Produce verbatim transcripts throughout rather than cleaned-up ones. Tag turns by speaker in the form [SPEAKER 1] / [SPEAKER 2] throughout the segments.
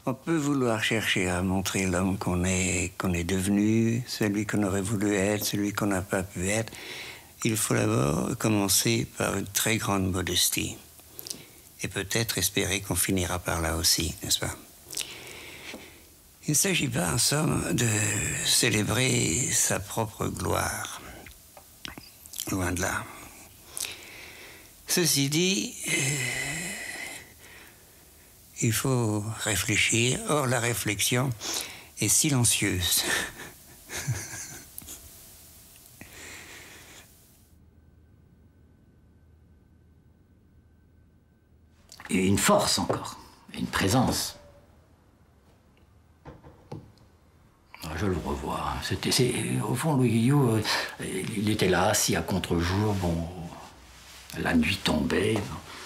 [SPEAKER 1] On peut vouloir chercher à montrer l'homme qu'on est, qu'on est devenu, celui qu'on aurait voulu être, celui qu'on n'a pas pu être. Il faut d'abord commencer par une très grande modestie. Et peut-être espérer qu'on finira par là aussi, n'est-ce pas? Il ne s'agit pas, en somme, de célébrer sa propre gloire. Loin de là. Ceci dit, euh, il faut réfléchir. Or, la réflexion est silencieuse.
[SPEAKER 2] Et une force encore, une présence. Je le revois. C'était, c'est, au fond, Louis Guillot, il était là, assis à contre-jour. Bon, la nuit tombait.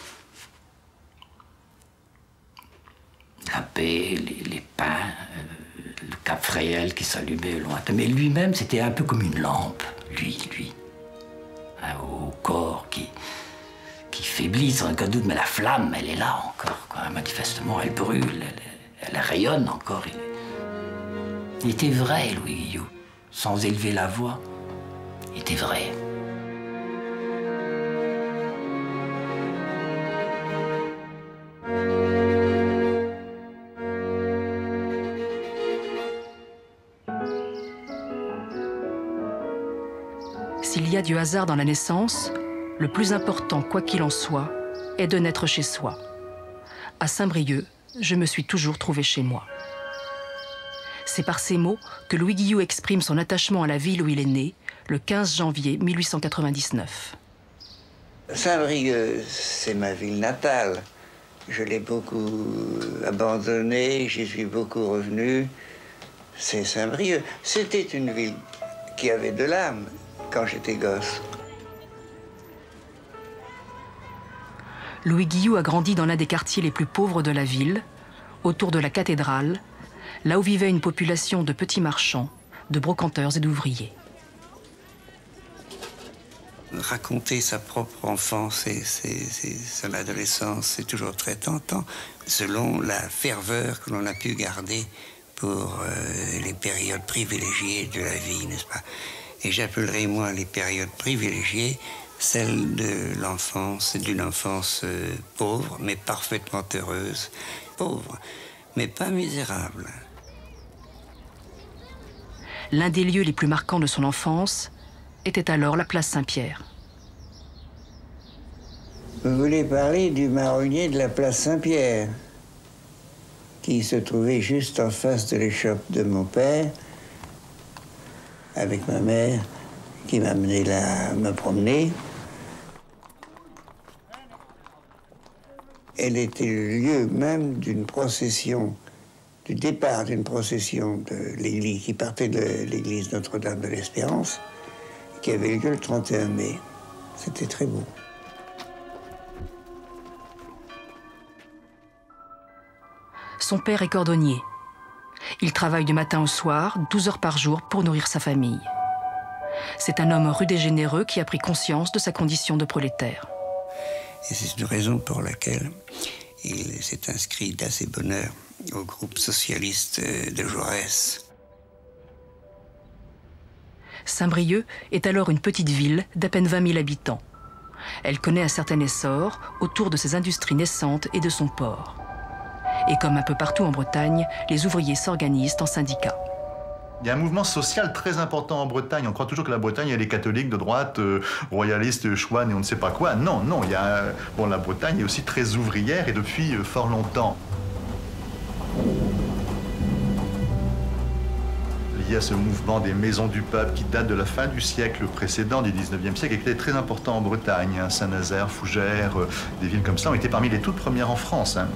[SPEAKER 2] La paix, les, les pins, le Cap Fréhel qui s'allumait au lointain. Mais lui-même, c'était un peu comme une lampe, lui, lui. Un haut corps qui, qui faiblit sans aucun doute, mais la flamme, elle est là encore, quoi. Manifestement, elle brûle, elle, elle rayonne encore. Il, il était vrai, Louis Guillot, sans élever la voix. Il était vrai.
[SPEAKER 3] S'il y a du hasard dans la naissance, le plus important, quoi qu'il en soit, est de naître chez soi. À Saint-Brieuc, je me suis toujours trouvée chez moi. C'est par ces mots que Louis Guillot exprime son attachement à la ville où il est né, le quinze janvier mille huit cent quatre-vingt-dix-neuf.
[SPEAKER 1] Saint-Brieuc, c'est ma ville natale. Je l'ai beaucoup abandonnée, j'y suis beaucoup revenu. C'est Saint-Brieuc. C'était une ville qui avait de l'âme quand j'étais gosse.
[SPEAKER 3] Louis Guillot a grandi dans l'un des quartiers les plus pauvres de la ville, autour de la cathédrale, là où vivait une population de petits marchands, de brocanteurs et d'ouvriers.
[SPEAKER 1] Raconter sa propre enfance et ses, ses, son adolescence, c'est toujours très tentant, selon la ferveur que l'on a pu garder pour euh, les périodes privilégiées de la vie, n'est-ce pas? Et j'appellerai, moi, les périodes privilégiées, celles de l'enfance, d'une enfance euh, pauvre, mais parfaitement heureuse. Pauvre, mais pas misérable.
[SPEAKER 3] L'un des lieux les plus marquants de son enfance était alors la place Saint-Pierre.
[SPEAKER 1] Vous voulez parler du marronnier de la place Saint-Pierre, qui se trouvait juste en face de l'échoppe de mon père, avec ma mère, qui m'amenait là me promener. Elle était le lieu même d'une procession, du départ d'une procession de l'église, qui partait de l'église Notre-Dame de l'Espérance, qui avait lieu le trente et un mai. C'était très beau.
[SPEAKER 3] Son père est cordonnier. Il travaille du matin au soir, douze heures par jour, pour nourrir sa famille. C'est un homme rude et généreux qui a pris conscience de sa condition de prolétaire.
[SPEAKER 1] Et c'est une raison pour laquelle il s'est inscrit d'assez bonne heure au groupe socialiste de Jaurès.
[SPEAKER 3] Saint-Brieuc est alors une petite ville d'à peine vingt mille habitants. Elle connaît un certain essor autour de ses industries naissantes et de son port. Et comme un peu partout en Bretagne, les ouvriers s'organisent en syndicats.
[SPEAKER 4] Il y a un mouvement social très important en Bretagne. On croit toujours que la Bretagne, elle est catholique, de droite, euh, royaliste, chouane et on ne sait pas quoi. Non, non, il y a, bon, la Bretagne est aussi très ouvrière et depuis euh, fort longtemps. Il y a ce mouvement des maisons du peuple qui date de la fin du siècle précédent, du dix-neuvième siècle, et qui était très important en Bretagne. Hein. Saint-Nazaire, Fougères, euh, des villes comme ça ont été parmi les toutes premières en France. Hein.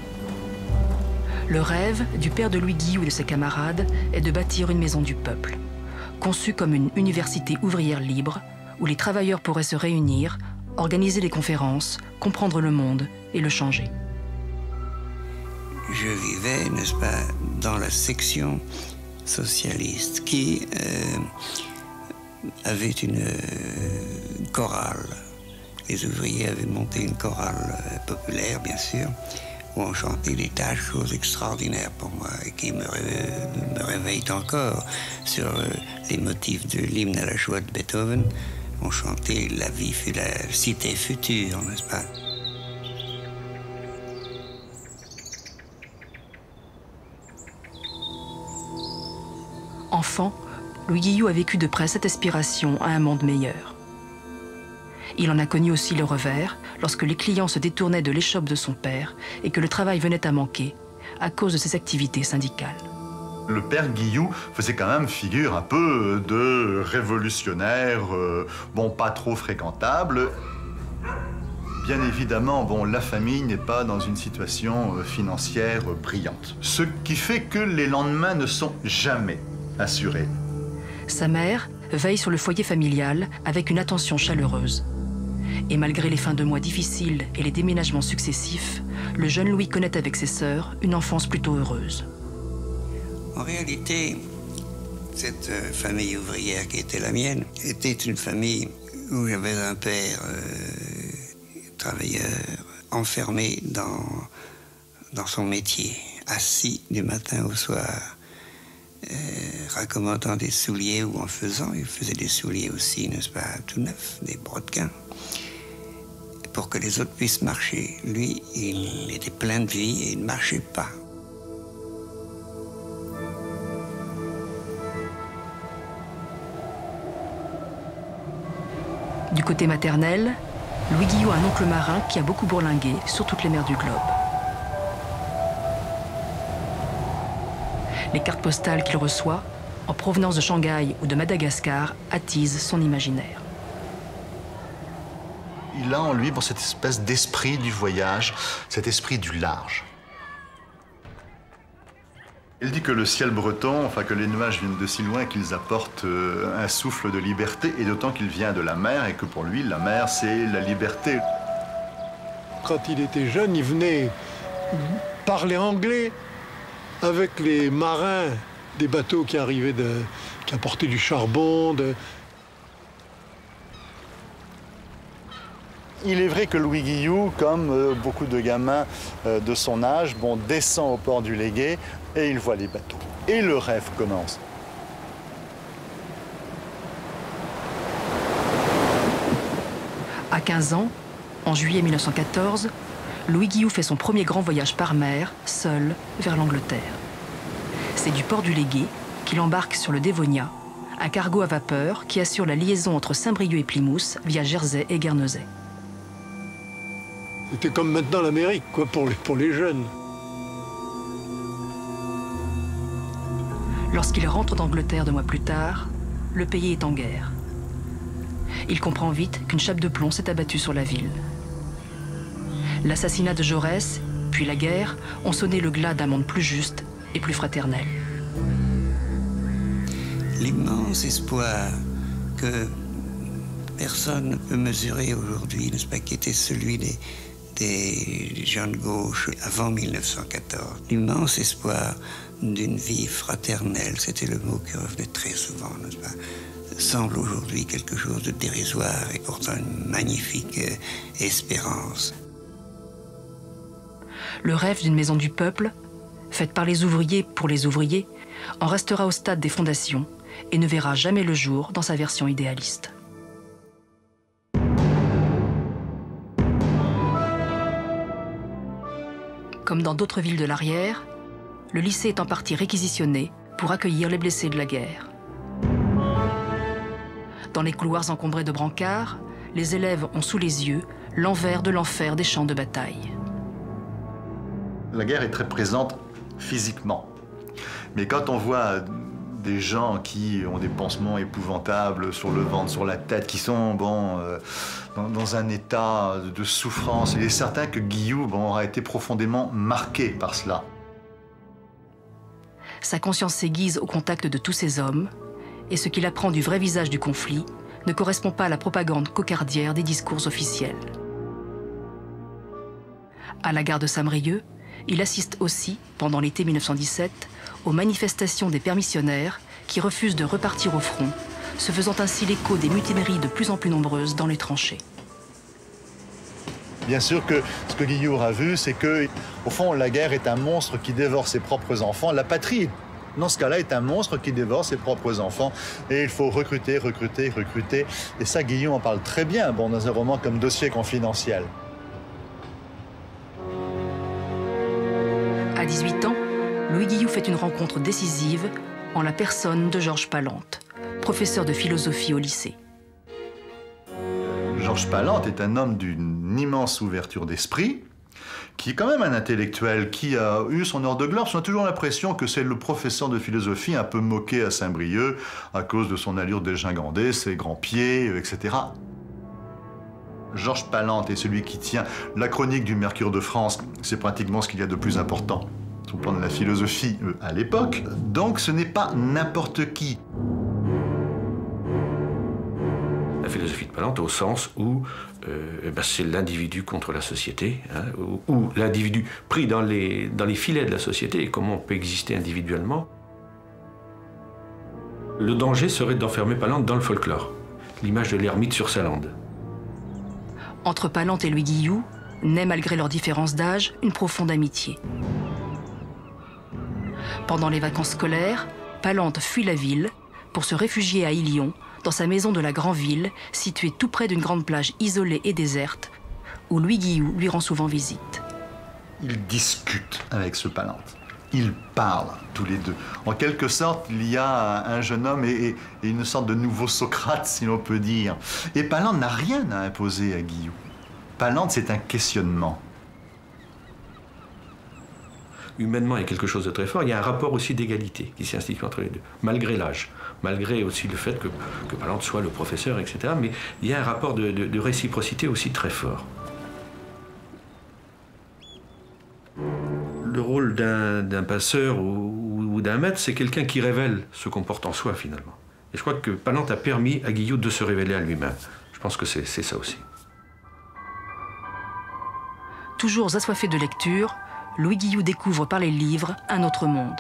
[SPEAKER 3] Le rêve du père de Louis Guillot et de ses camarades est de bâtir une maison du peuple, conçue comme une université ouvrière libre où les travailleurs pourraient se réunir, organiser des conférences, comprendre le monde et le changer.
[SPEAKER 1] Je vivais, n'est-ce pas, dans la section socialiste qui euh, avait une euh, chorale. Les ouvriers avaient monté une chorale euh, populaire, bien sûr, où on chantait des tas de choses extraordinaires pour moi et qui me, ré me réveillent encore sur euh, les motifs de l'hymne à la joie de Beethoven. On chantait la vie, la cité future, n'est-ce pas?
[SPEAKER 3] Enfant, Louis Guillou a vécu de près cette aspiration à un monde meilleur. Il en a connu aussi le revers lorsque les clients se détournaient de l'échoppe de son père et que le travail venait à manquer à cause de ses activités syndicales.
[SPEAKER 4] Le père Guillou faisait quand même figure un peu de révolutionnaire, euh, bon, pas trop fréquentable. Bien évidemment, bon, la famille n'est pas dans une situation financière brillante. Ce qui fait que les lendemains ne sont jamais assurés.
[SPEAKER 3] Sa mère veille sur le foyer familial avec une attention chaleureuse. Et malgré les fins de mois difficiles et les déménagements successifs, le jeune Louis connaît avec ses sœurs une enfance plutôt heureuse.
[SPEAKER 1] En réalité, cette euh, famille ouvrière qui était la mienne était une famille où j'avais un père euh, travailleur enfermé dans, dans son métier, assis du matin au soir, euh, raccommodant des souliers ou en faisant. Il faisait des souliers aussi, n'est-ce pas, tout neufs, des brodequins, pour que les autres puissent marcher. Lui, il était plein de vie et il ne marchait pas.
[SPEAKER 3] Du côté maternel, Louis Guillou a un oncle marin qui a beaucoup bourlingué sur toutes les mers du globe. Les cartes postales qu'il reçoit, en provenance de Shanghai ou de Madagascar, attisent son imaginaire.
[SPEAKER 4] Il a en lui bon, cette espèce d'esprit du voyage, cet esprit du large. Il dit que le ciel breton, enfin que les nuages viennent de si loin qu'ils apportent euh, un souffle de liberté, et d'autant qu'il vient de la mer, et que pour lui, la mer, c'est la liberté.
[SPEAKER 5] Quand il était jeune, il venait parler anglais avec les marins des bateaux qui arrivaient, de, qui apportaient du charbon. De...
[SPEAKER 4] Il est vrai que Louis Guillou, comme euh, beaucoup de gamins euh, de son âge, bon, descend au port du Légué et il voit les bateaux. Et le rêve commence.
[SPEAKER 3] À quinze ans, en juillet mille neuf cent quatorze, Louis Guillou fait son premier grand voyage par mer, seul, vers l'Angleterre. C'est du port du Légué qu'il embarque sur le Dévonia, un cargo à vapeur qui assure la liaison entre Saint-Brieuc et Plymouth via Jersey et Guernesey.
[SPEAKER 5] C'était comme maintenant l'Amérique, quoi, pour les, pour les jeunes.
[SPEAKER 3] Lorsqu'il rentre d'Angleterre deux mois plus tard, le pays est en guerre. Il comprend vite qu'une chape de plomb s'est abattue sur la ville. L'assassinat de Jaurès, puis la guerre, ont sonné le glas d'un monde plus juste et plus fraternel.
[SPEAKER 1] L'immense espoir que personne ne peut mesurer aujourd'hui, n'est-ce pas, qui était celui des, des gens de gauche avant mille neuf cent quatorze. L'immense espoir d'une vie fraternelle, c'était le mot qui revenait très souvent, n'est-ce pas, semble aujourd'hui quelque chose de dérisoire et pourtant une magnifique euh, espérance.
[SPEAKER 3] Le rêve d'une maison du peuple, faite par les ouvriers pour les ouvriers, en restera au stade des fondations et ne verra jamais le jour dans sa version idéaliste. Comme dans d'autres villes de l'arrière, le lycée est en partie réquisitionné pour accueillir les blessés de la guerre. Dans les couloirs encombrés de brancards, les élèves ont sous les yeux l'envers de l'enfer des champs de bataille.
[SPEAKER 4] La guerre est très présente physiquement. Mais quand on voit des gens qui ont des pansements épouvantables sur le ventre, sur la tête, qui sont bon, euh, dans, dans un état de souffrance, il est certain que Guillou bon, aura été profondément marqué par cela.
[SPEAKER 3] Sa conscience s'aiguise au contact de tous ces hommes, et ce qu'il apprend du vrai visage du conflit ne correspond pas à la propagande cocardière des discours officiels. À la gare de Saint-Brieuc, il assiste aussi, pendant l'été mille neuf cent dix-sept, aux manifestations des permissionnaires qui refusent de repartir au front, se faisant ainsi l'écho des mutineries de plus en plus nombreuses dans les tranchées.
[SPEAKER 4] Bien sûr que ce que Guillou a vu, c'est que, au fond, la guerre est un monstre qui dévore ses propres enfants. La patrie, dans ce cas-là, est un monstre qui dévore ses propres enfants. Et il faut recruter, recruter, recruter. Et ça, Guillou en parle très bien, bon, dans un roman comme Dossier confidentiel.
[SPEAKER 3] À dix-huit ans, Louis Guillou fait une rencontre décisive en la personne de Georges Palante, professeur de philosophie au lycée.
[SPEAKER 4] Georges Palante est un homme d'une immense ouverture d'esprit, qui est quand même un intellectuel, qui a eu son heure de gloire. On a toujours l'impression que c'est le professeur de philosophie un peu moqué à Saint-Brieuc à cause de son allure dégingandée, ses grands pieds, et cetera. Georges Palante est celui qui tient la chronique du Mercure de France. C'est pratiquement ce qu'il y a de plus important sur le plan de la philosophie euh, à l'époque. Donc ce n'est pas n'importe qui.
[SPEAKER 6] La philosophie de Palante au sens où euh, ben c'est l'individu contre la société, hein, où, où l'individu pris dans les, dans les filets de la société et comment on peut exister individuellement. Le danger serait d'enfermer Palante dans le folklore, l'image de l'ermite sur sa lande.
[SPEAKER 3] Entre Palante et Louis Guillou naît, malgré leurs différences d'âge, une profonde amitié. Pendant les vacances scolaires, Palante fuit la ville pour se réfugier à Ilion, dans sa maison de la Grand'Ville, située tout près d'une grande plage isolée et déserte, où Louis Guillou lui rend souvent visite.
[SPEAKER 4] Ils discutent avec ce Palante. Ils parlent tous les deux. En quelque sorte, il y a un jeune homme et, et une sorte de nouveau Socrate, si l'on peut dire. Et Palante n'a rien à imposer à Guillou. Palante, c'est un questionnement.
[SPEAKER 6] Humainement, il y a quelque chose de très fort. Il y a un rapport aussi d'égalité qui s'est institué entre les deux, malgré l'âge, malgré aussi le fait que, que Palante soit le professeur, et cetera. Mais il y a un rapport de, de, de réciprocité aussi très fort. Le rôle d'un d'un passeur ou, ou d'un maître, c'est quelqu'un qui révèle ce qu'on porte en soi, finalement. Et je crois que Palante a permis à Guillou de se révéler à lui-même. Je pense que c'est ça aussi.
[SPEAKER 3] Toujours assoiffé de lecture, Louis Guillou découvre par les livres un autre monde.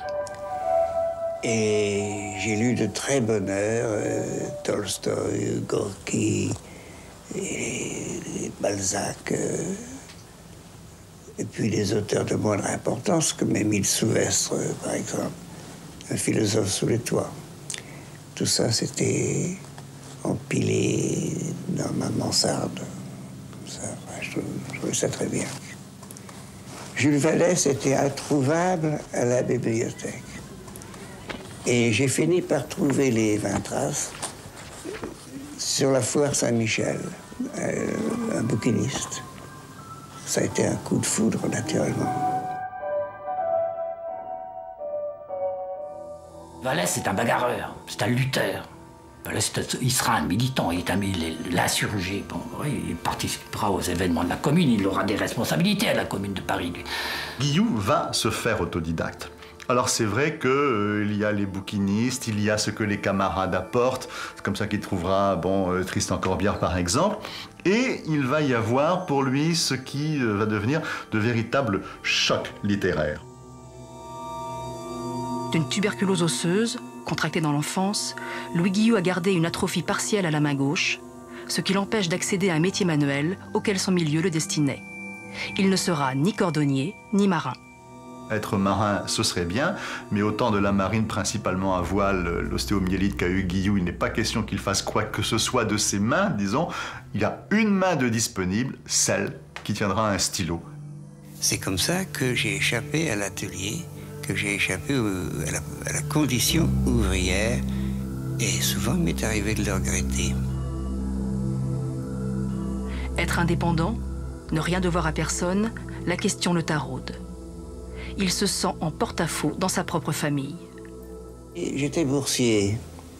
[SPEAKER 1] Et j'ai lu de très bonne heure euh, Tolstoï, Gorky, et, et Balzac, euh, et puis des auteurs de moindre importance comme Émile Souvestre, euh, par exemple, Un philosophe sous les toits. Tout ça, c'était empilé dans ma mansarde. Comme ça, enfin, je, je trouvais ça très bien. Jules Vallès était introuvable à la bibliothèque. Et j'ai fini par trouver les vingt traces sur la foire Saint-Michel, euh, un bouquiniste. Ça a été un coup de foudre, naturellement.
[SPEAKER 2] Vallès, c'est un bagarreur, c'est un lutteur. Vallès, il sera un militant, il est un l'insurgé. Bon, oui, il participera aux événements de la commune, il aura des responsabilités à la commune de Paris. Lui.
[SPEAKER 4] Guillou va se faire autodidacte. Alors c'est vrai qu'il euh, y a les bouquinistes, il y a ce que les camarades apportent, c'est comme ça qu'il trouvera bon, euh, Tristan Corbière par exemple, et il va y avoir pour lui ce qui euh, va devenir de véritables chocs littéraires.
[SPEAKER 3] D'une tuberculose osseuse, contractée dans l'enfance, Louis Guillou a gardé une atrophie partielle à la main gauche, ce qui l'empêche d'accéder à un métier manuel auquel son milieu le destinait. Il ne sera ni cordonnier, ni marin.
[SPEAKER 4] Être marin, ce serait bien, mais au temps de la marine, principalement à voile, l'ostéomyélite qu'a eu Guillou, il n'est pas question qu'il fasse quoi que ce soit de ses mains, disons. Il a une main de disponible, celle qui tiendra un stylo.
[SPEAKER 1] C'est comme ça que j'ai échappé à l'atelier, que j'ai échappé au, à, la, à la condition ouvrière, et souvent il m'est arrivé de le regretter.
[SPEAKER 3] Être indépendant, ne rien devoir à personne, la question le taraude. Il se sent en porte-à-faux dans sa propre famille.
[SPEAKER 1] J'étais boursier,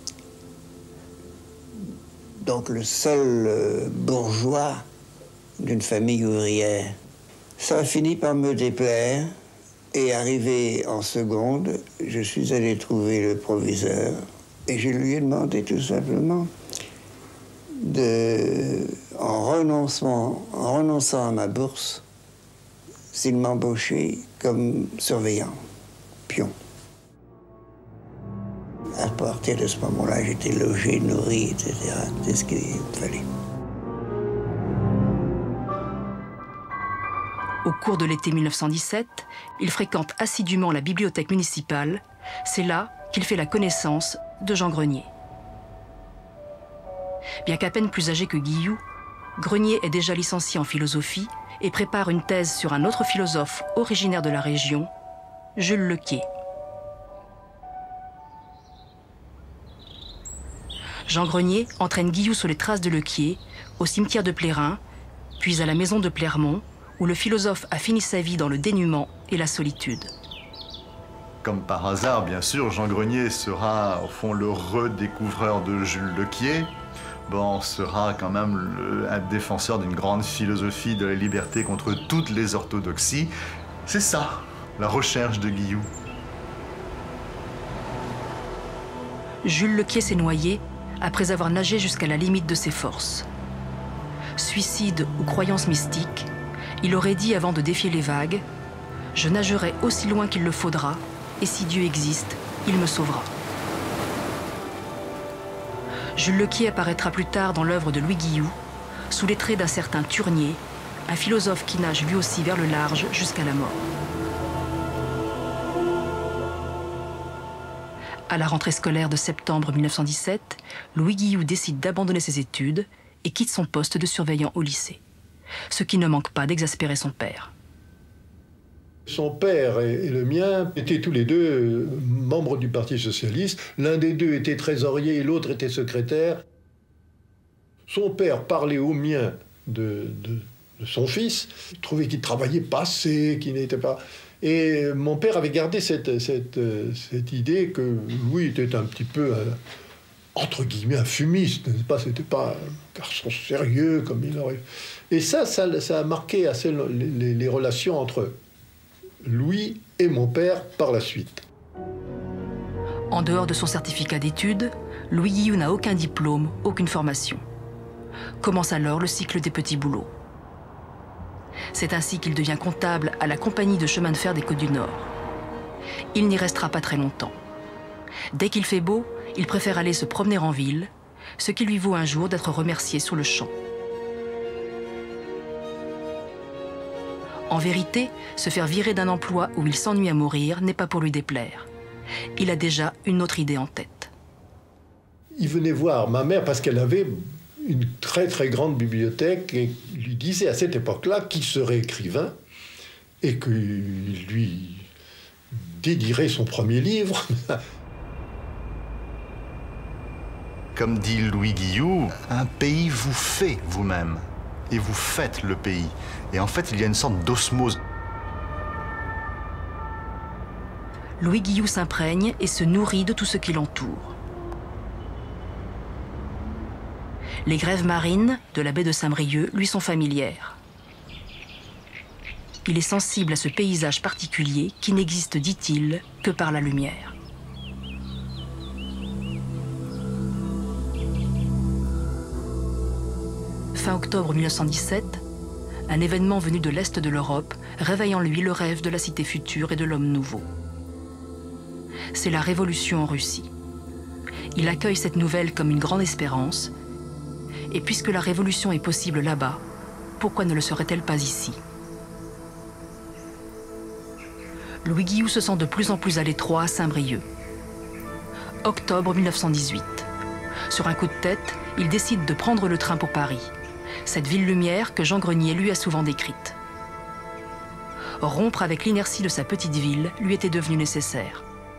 [SPEAKER 1] donc le seul euh, bourgeois d'une famille ouvrière. Ça a fini par me déplaire, et arrivé en seconde, je suis allé trouver le proviseur, et je lui ai demandé tout simplement de, en renonçant, en renonçant à ma bourse, s'il m'embauchait comme surveillant, pion. À partir de ce moment-là, j'étais logé, nourri, et cetera. C'est ce qu'il me fallait.
[SPEAKER 3] Au cours de l'été mille neuf cent dix-sept, il fréquente assidûment la bibliothèque municipale. C'est là qu'il fait la connaissance de Jean Grenier. Bien qu'à peine plus âgé que Guillou, Grenier est déjà licencié en philosophie et prépare une thèse sur un autre philosophe originaire de la région, Jules Lequier. Jean Grenier entraîne Guillou sur les traces de Lequier, au cimetière de Plérin, puis à la maison de Plermont, où le philosophe a fini sa vie dans le dénuement et la solitude.
[SPEAKER 4] Comme par hasard, bien sûr, Jean Grenier sera, au fond, le redécouvreur de Jules Lequier. Bon, sera quand même le, un défenseur d'une grande philosophie de la liberté contre toutes les orthodoxies. C'est ça, la recherche de Guillou.
[SPEAKER 3] Jules Lequier s'est noyé après avoir nagé jusqu'à la limite de ses forces. Suicide ou croyance mystique, il aurait dit avant de défier les vagues « Je nagerai aussi loin qu'il le faudra, et si Dieu existe, il me sauvera ». Jules Lequier apparaîtra plus tard dans l'œuvre de Louis Guillou, sous les traits d'un certain Turnier, un philosophe qui nage lui aussi vers le large jusqu'à la mort. À la rentrée scolaire de septembre mille neuf cent dix-sept, Louis Guillou décide d'abandonner ses études et quitte son poste de surveillant au lycée, ce qui ne manque pas d'exaspérer son père.
[SPEAKER 5] Son père et le mien étaient tous les deux membres du Parti socialiste. L'un des deux était trésorier et l'autre était secrétaire. Son père parlait au mien de, de, de son fils. Il trouvait qu'il travaillait pas assez, qu'il n'était pas... Et mon père avait gardé cette, cette, cette idée que Louis était un petit peu, un, entre guillemets, un fumiste. C'était pas un garçon sérieux comme il aurait... Et ça, ça, ça a marqué assez les, les, les relations entre Louis et mon père par la suite.
[SPEAKER 3] En dehors de son certificat d'études, Louis Guillou n'a aucun diplôme, aucune formation. Commence alors le cycle des petits boulots. C'est ainsi qu'il devient comptable à la compagnie de chemin de fer des Côtes-du-Nord. Il n'y restera pas très longtemps. Dès qu'il fait beau, il préfère aller se promener en ville, ce qui lui vaut un jour d'être remercié sur le champ. En vérité, se faire virer d'un emploi où il s'ennuie à mourir n'est pas pour lui déplaire. Il a déjà une autre idée en tête.
[SPEAKER 5] Il venait voir ma mère parce qu'elle avait une très très grande bibliothèque et lui disait à cette époque-là qu'il serait écrivain et qu'il lui dédierait son premier livre.
[SPEAKER 4] Comme dit Louis Guillou, un pays vous fait vous-même et vous faites le pays. Et en fait, il y a une sorte d'osmose.
[SPEAKER 3] Louis Guillou s'imprègne et se nourrit de tout ce qui l'entoure. Les grèves marines de la baie de Saint-Brieuc lui sont familières. Il est sensible à ce paysage particulier qui n'existe, dit-il, que par la lumière. Fin octobre mille neuf cent dix-sept, un événement venu de l'Est de l'Europe réveille en lui le rêve de la cité future et de l'homme nouveau. C'est la révolution en Russie. Il accueille cette nouvelle comme une grande espérance. Et puisque la révolution est possible là-bas, pourquoi ne le serait-elle pas ici? Louis Guillou se sent de plus en plus à l'étroit à Saint-Brieuc. Octobre mille neuf cent dix-huit. Sur un coup de tête, il décide de prendre le train pour Paris, cette ville-lumière que Jean Grenier lui a souvent décrite. Rompre avec l'inertie de sa petite ville lui était devenu nécessaire.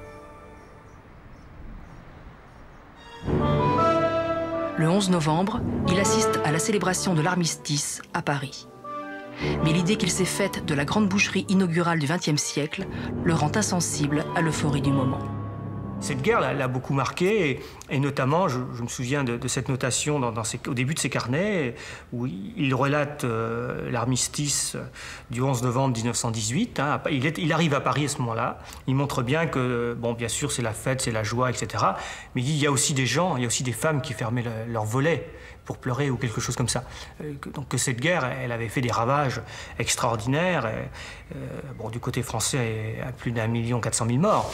[SPEAKER 3] Le onze novembre, il assiste à la célébration de l'armistice à Paris. Mais l'idée qu'il s'est faite de la grande boucherie inaugurale du vingtième siècle le rend insensible à l'euphorie du moment.
[SPEAKER 7] Cette guerre l'a beaucoup marqué, et, et notamment, je, je me souviens de, de cette notation dans, dans ses, au début de ses carnets, où il, il relate euh, l'armistice du onze novembre mille neuf cent dix-huit. Hein, il, est, il arrive à Paris à ce moment-là. Il montre bien que, bon, bien sûr, c'est la fête, c'est la joie, et cetera. Mais il dit, il y a aussi des gens, il y a aussi des femmes qui fermaient le, leur volet pour pleurer ou quelque chose comme ça. Euh, que, donc que cette guerre, elle avait fait des ravages extraordinaires. Et, euh, bon, du côté français, à plus d'un million quatre cent mille morts.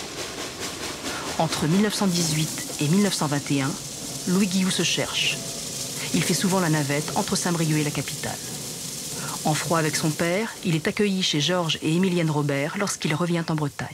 [SPEAKER 3] Entre mille neuf cent dix-huit et mille neuf cent vingt et un, Louis Guillou se cherche. Il fait souvent la navette entre Saint-Brieuc et la capitale. En froid avec son père, il est accueilli chez Georges et Émilienne Robert lorsqu'il revient en Bretagne.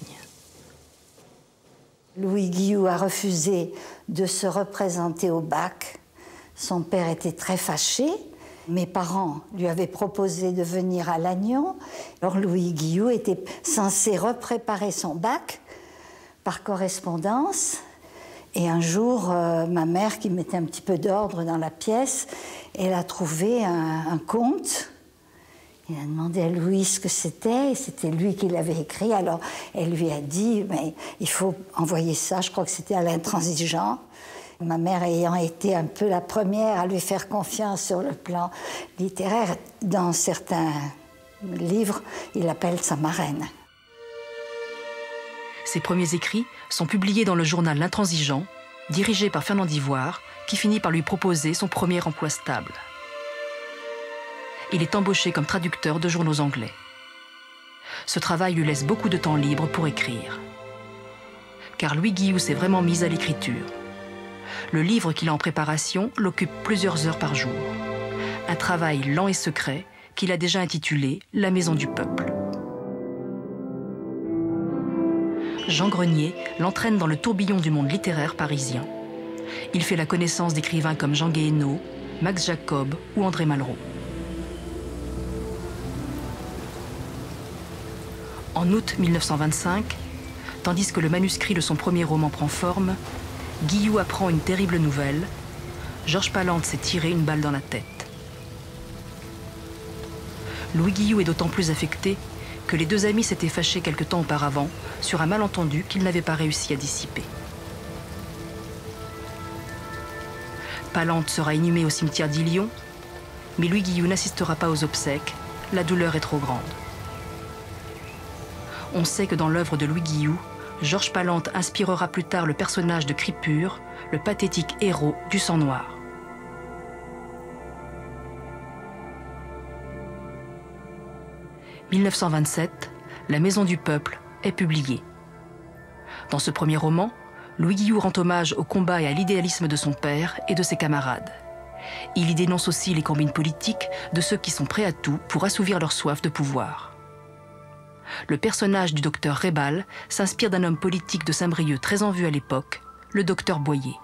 [SPEAKER 8] Louis Guillou a refusé de se représenter au bac. Son père était très fâché. Mes parents lui avaient proposé de venir à Lannion. Alors Louis Guillou était censé repréparer son bac par correspondance. Et un jour, euh, ma mère, qui mettait un petit peu d'ordre dans la pièce, elle a trouvé un, un conte. Elle a demandé à Louis ce que c'était, et c'était lui qui l'avait écrit. Alors elle lui a dit, mais il faut envoyer ça, je crois que c'était à l'Intransigeant. Ma mère ayant été un peu la première à lui faire confiance sur le plan littéraire, dans certains livres, il l'appelle sa marraine.
[SPEAKER 3] Ses premiers écrits sont publiés dans le journal L'Intransigeant, dirigé par Fernand d'Ivoire, qui finit par lui proposer son premier emploi stable. Il est embauché comme traducteur de journaux anglais. Ce travail lui laisse beaucoup de temps libre pour écrire. Car Louis Guillou s'est vraiment mis à l'écriture. Le livre qu'il a en préparation l'occupe plusieurs heures par jour. Un travail lent et secret qu'il a déjà intitulé « La Maison du Peuple ». Jean Grenier l'entraîne dans le tourbillon du monde littéraire parisien. Il fait la connaissance d'écrivains comme Jean Guéhenno, Max Jacob ou André Malraux. En août mille neuf cent vingt-cinq, tandis que le manuscrit de son premier roman prend forme, Guillou apprend une terrible nouvelle. Georges Palande s'est tiré une balle dans la tête. Louis Guillou est d'autant plus affecté que les deux amis s'étaient fâchés quelque temps auparavant sur un malentendu qu'ils n'avaient pas réussi à dissiper. Palande sera inhumé au cimetière d'Ilion, mais Louis Guillou n'assistera pas aux obsèques, la douleur est trop grande. On sait que dans l'œuvre de Louis Guillou, Georges Palande inspirera plus tard le personnage de Cripure, le pathétique héros du sang noir. mille neuf cent vingt-sept, La Maison du Peuple est publiée. Dans ce premier roman, Louis Guillou rend hommage au combat et à l'idéalisme de son père et de ses camarades. Il y dénonce aussi les combines politiques de ceux qui sont prêts à tout pour assouvir leur soif de pouvoir. Le personnage du docteur Rébal s'inspire d'un homme politique de Saint-Brieuc très en vue à l'époque, le docteur Boyer.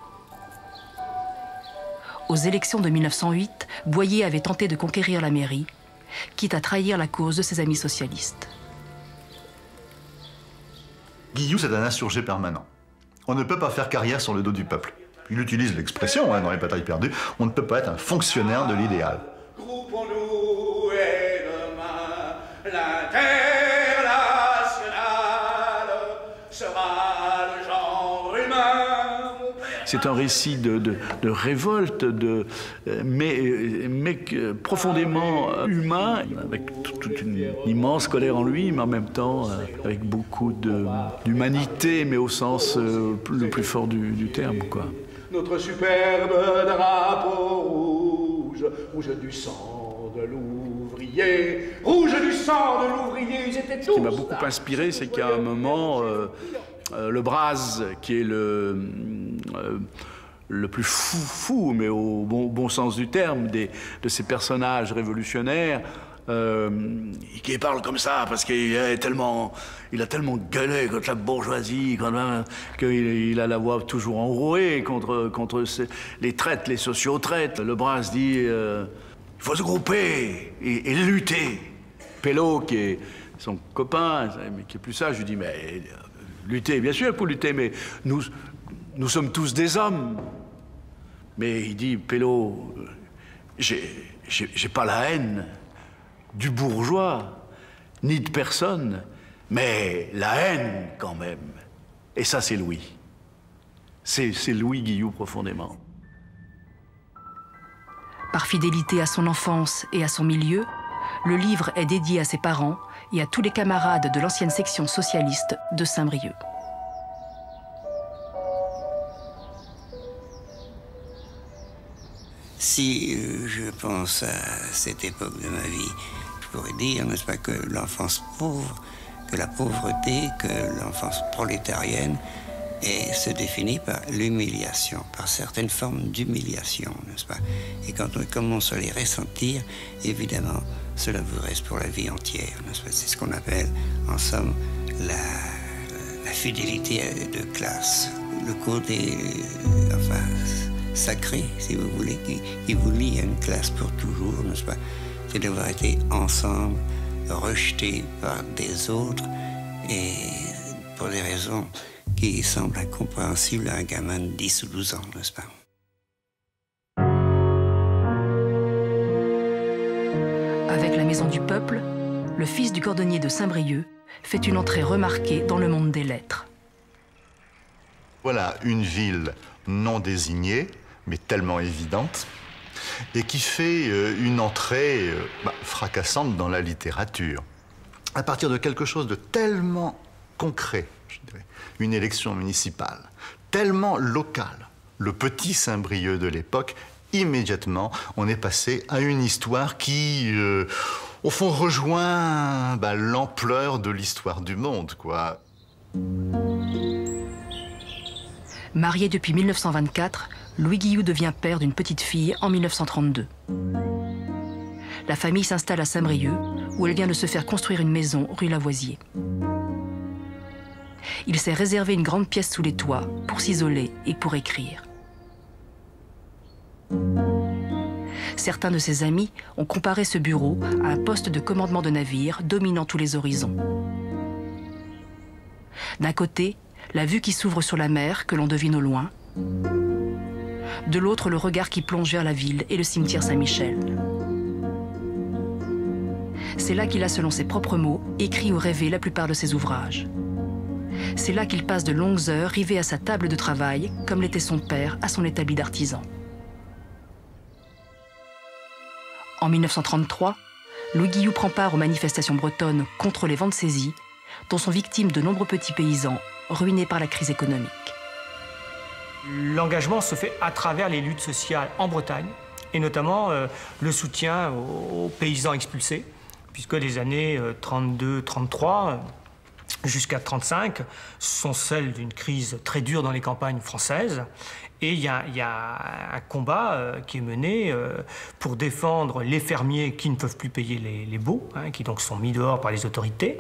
[SPEAKER 3] Aux élections de mille neuf cent huit, Boyer avait tenté de conquérir la mairie, quitte à trahir la cause de ses amis socialistes.
[SPEAKER 4] Guillou, c'est un insurgé permanent. On ne peut pas faire carrière sur le dos du peuple. Il utilise l'expression hein, dans les batailles perdues, on ne peut pas être un fonctionnaire de l'idéal.
[SPEAKER 9] Groupons-nous et demain, l'international sera le genre humain.
[SPEAKER 10] C'est un récit de, de, de révolte, de, mais, mais profondément humain, avec toute une immense colère en lui, mais en même temps avec beaucoup d'humanité, mais au sens le plus fort du, du terme, quoi.
[SPEAKER 9] Notre superbe drapeau rouge, rouge du sang de l'ouvrier, rouge du sang de l'ouvrier, ils étaient tous...
[SPEAKER 10] Ce qui m'a beaucoup inspiré, c'est qu'à un moment, euh, euh, le Braz, qui est le, euh, le plus fou, fou, mais au bon, bon sens du terme, des, de ces personnages révolutionnaires, Euh, qui parle comme ça parce qu'il est tellement, il a tellement gueulé contre la bourgeoisie, qu'il il a la voix toujours enrouée contre, contre ces, les traites, les sociaux-traites. Le Braz dit euh, il faut se grouper et, et lutter. Pello, qui est son copain, mais qui est plus sage, je lui dis mais euh, lutter, bien sûr, il faut lutter, mais nous, nous sommes tous des hommes. Mais il dit Pello, j'ai, j'ai, j'ai pas la haine du bourgeois, ni de personne, mais la haine quand même. Et ça, c'est Louis. C'est, c'est Louis Guillou profondément.
[SPEAKER 3] Par fidélité à son enfance et à son milieu, le livre est dédié à ses parents et à tous les camarades de l'ancienne section socialiste de Saint-Brieuc.
[SPEAKER 1] Si euh, je pense à cette époque de ma vie, je pourrais dire, n'est-ce pas, que l'enfance pauvre, que la pauvreté, que l'enfance prolétarienne et se définit par l'humiliation, par certaines formes d'humiliation, n'est-ce pas? Et quand on commence à les ressentir, évidemment, cela vous reste pour la vie entière, n'est-ce pas? C'est ce qu'on appelle, en somme, la, la fidélité de classe, le côté, euh, enfin, sacré, si vous voulez, qui, qui vous lie à une classe pour toujours, n'est-ce pas? C'est d'avoir été ensemble, rejetés par des autres, et pour des raisons qui semblent incompréhensibles à un gamin de dix ou douze ans, n'est-ce pas?
[SPEAKER 3] Avec la Maison du Peuple, le fils du cordonnier de Saint-Brieuc fait une entrée remarquée dans le monde des lettres.
[SPEAKER 4] Voilà une ville non désignée, mais tellement évidente, et qui fait euh, une entrée euh, bah, fracassante dans la littérature. À partir de quelque chose de tellement concret, je dirais, une élection municipale, tellement locale, le petit Saint-Brieuc de l'époque, immédiatement, on est passé à une histoire qui, euh, au fond, rejoint bah, l'ampleur de l'histoire du monde, quoi.
[SPEAKER 3] Marié depuis mille neuf cent vingt-quatre, Louis Guillou devient père d'une petite fille en mille neuf cent trente-deux. La famille s'installe à Saint-Brieuc, où elle vient de se faire construire une maison rue Lavoisier. Il s'est réservé une grande pièce sous les toits pour s'isoler et pour écrire. Certains de ses amis ont comparé ce bureau à un poste de commandement de navire dominant tous les horizons. D'un côté, la vue qui s'ouvre sur la mer que l'on devine au loin. De l'autre, le regard qui plonge vers la ville et le cimetière Saint-Michel. C'est là qu'il a, selon ses propres mots, écrit ou rêvé la plupart de ses ouvrages. C'est là qu'il passe de longues heures rivé à sa table de travail, comme l'était son père à son établi d'artisan. En mille neuf cent trente-trois, Louis Guillou prend part aux manifestations bretonnes contre les ventes saisies, dont sont victimes de nombreux petits paysans ruinés par la crise économique.
[SPEAKER 7] L'engagement se fait à travers les luttes sociales en Bretagne, et notamment euh, le soutien aux, aux paysans expulsés, puisque les années euh, trente-deux trente-trois jusqu'à trente-cinq sont celles d'une crise très dure dans les campagnes françaises. Et il y, y a un combat euh, qui est mené euh, pour défendre les fermiers qui ne peuvent plus payer les, les baux, hein, qui donc sont mis dehors par les autorités.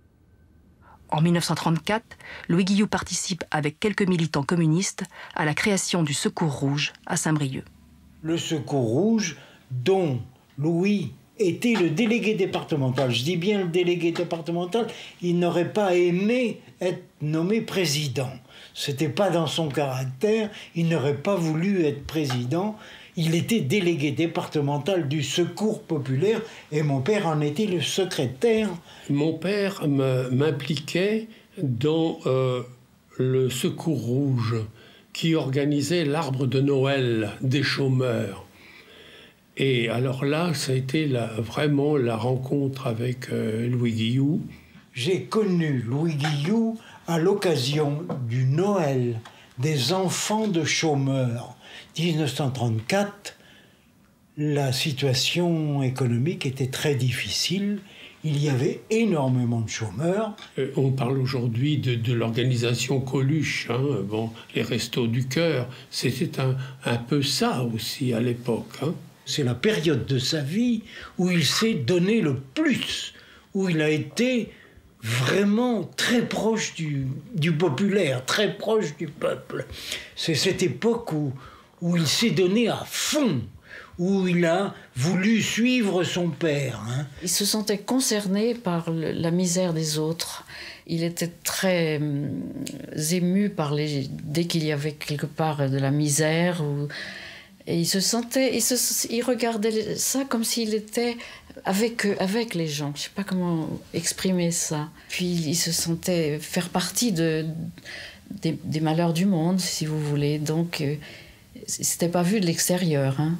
[SPEAKER 3] En mille neuf cent trente-quatre, Louis Guillou participe avec quelques militants communistes à la création du Secours Rouge à Saint-Brieuc.
[SPEAKER 11] Le Secours Rouge, dont Louis était le délégué départemental. Je dis bien le délégué départemental, il n'aurait pas aimé être nommé président. C'était pas dans son caractère, il n'aurait pas voulu être président. Il était délégué départemental du Secours populaire et mon père en était le secrétaire.
[SPEAKER 12] Mon père m'impliquait dans euh, le Secours Rouge qui organisait l'arbre de Noël des chômeurs. Et alors là, ça a été la, vraiment la rencontre avec euh, Louis Guillou.
[SPEAKER 11] J'ai connu Louis Guillou à l'occasion du Noël des enfants de chômeurs. mille neuf cent trente-quatre, la situation économique était très difficile. Il y avait énormément de chômeurs.
[SPEAKER 12] Euh, on parle aujourd'hui de, de l'organisation Coluche, hein, bon, les Restos du Cœur. C'était un, un peu ça aussi à l'époque. Hein.
[SPEAKER 11] C'est la période de sa vie où il s'est donné le plus, où il a été vraiment très proche du, du populaire, très proche du peuple. C'est cette époque où, où il s'est donné à fond, où il a voulu suivre son père. Hein.
[SPEAKER 13] Il se sentait concerné par le, la misère des autres. Il était très euh, ému par les, dès qu'il y avait quelque part de la misère. Ou, et il se sentait, il, se, il regardait ça comme s'il était avec, avec les gens. Je ne sais pas comment exprimer ça. Puis il se sentait faire partie de, des, des malheurs du monde, si vous voulez. Donc, euh, c'était pas vu de l'extérieur. Hein.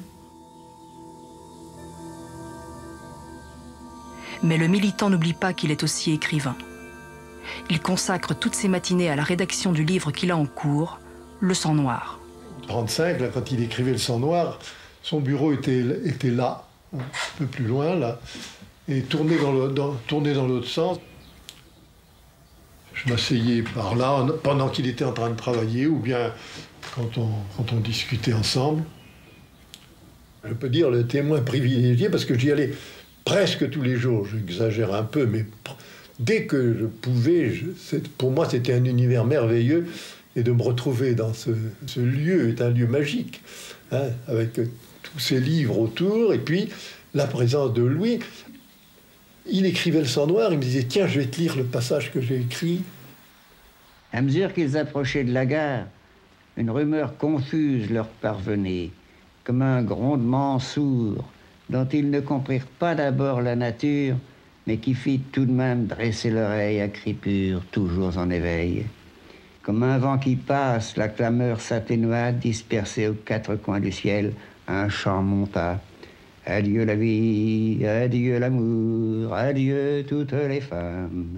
[SPEAKER 3] Mais le militant n'oublie pas qu'il est aussi écrivain. Il consacre toutes ses matinées à la rédaction du livre qu'il a en cours, Le Sang Noir.
[SPEAKER 5] En trente-cinq, là, quand il écrivait Le Sang Noir, son bureau était, était là, un peu plus loin, là, et tourné dans le, dans, tourné dans l'autre sens. je m'asseyais par là pendant qu'il était en train de travailler ou bien quand on, quand on discutait ensemble. Je peux dire le témoin privilégié parce que j'y allais presque tous les jours. J'exagère un peu, mais dès que je pouvais, je, pour moi c'était un univers merveilleux et de me retrouver dans ce, ce lieu est un lieu magique, hein, avec tous ces livres autour et puis la présence de Louis. Il écrivait le sang noir, il me disait « Tiens, je vais te lire le passage que j'ai écrit. »
[SPEAKER 1] À mesure qu'ils approchaient de la gare, une rumeur confuse leur parvenait, comme un grondement sourd, dont ils ne comprirent pas d'abord la nature, mais qui fit tout de même dresser l'oreille à Cripure, toujours en éveil. Comme un vent qui passe, la clameur s'atténua, dispersée aux quatre coins du ciel, un chant monta. Adieu la vie, adieu l'amour, adieu toutes les femmes.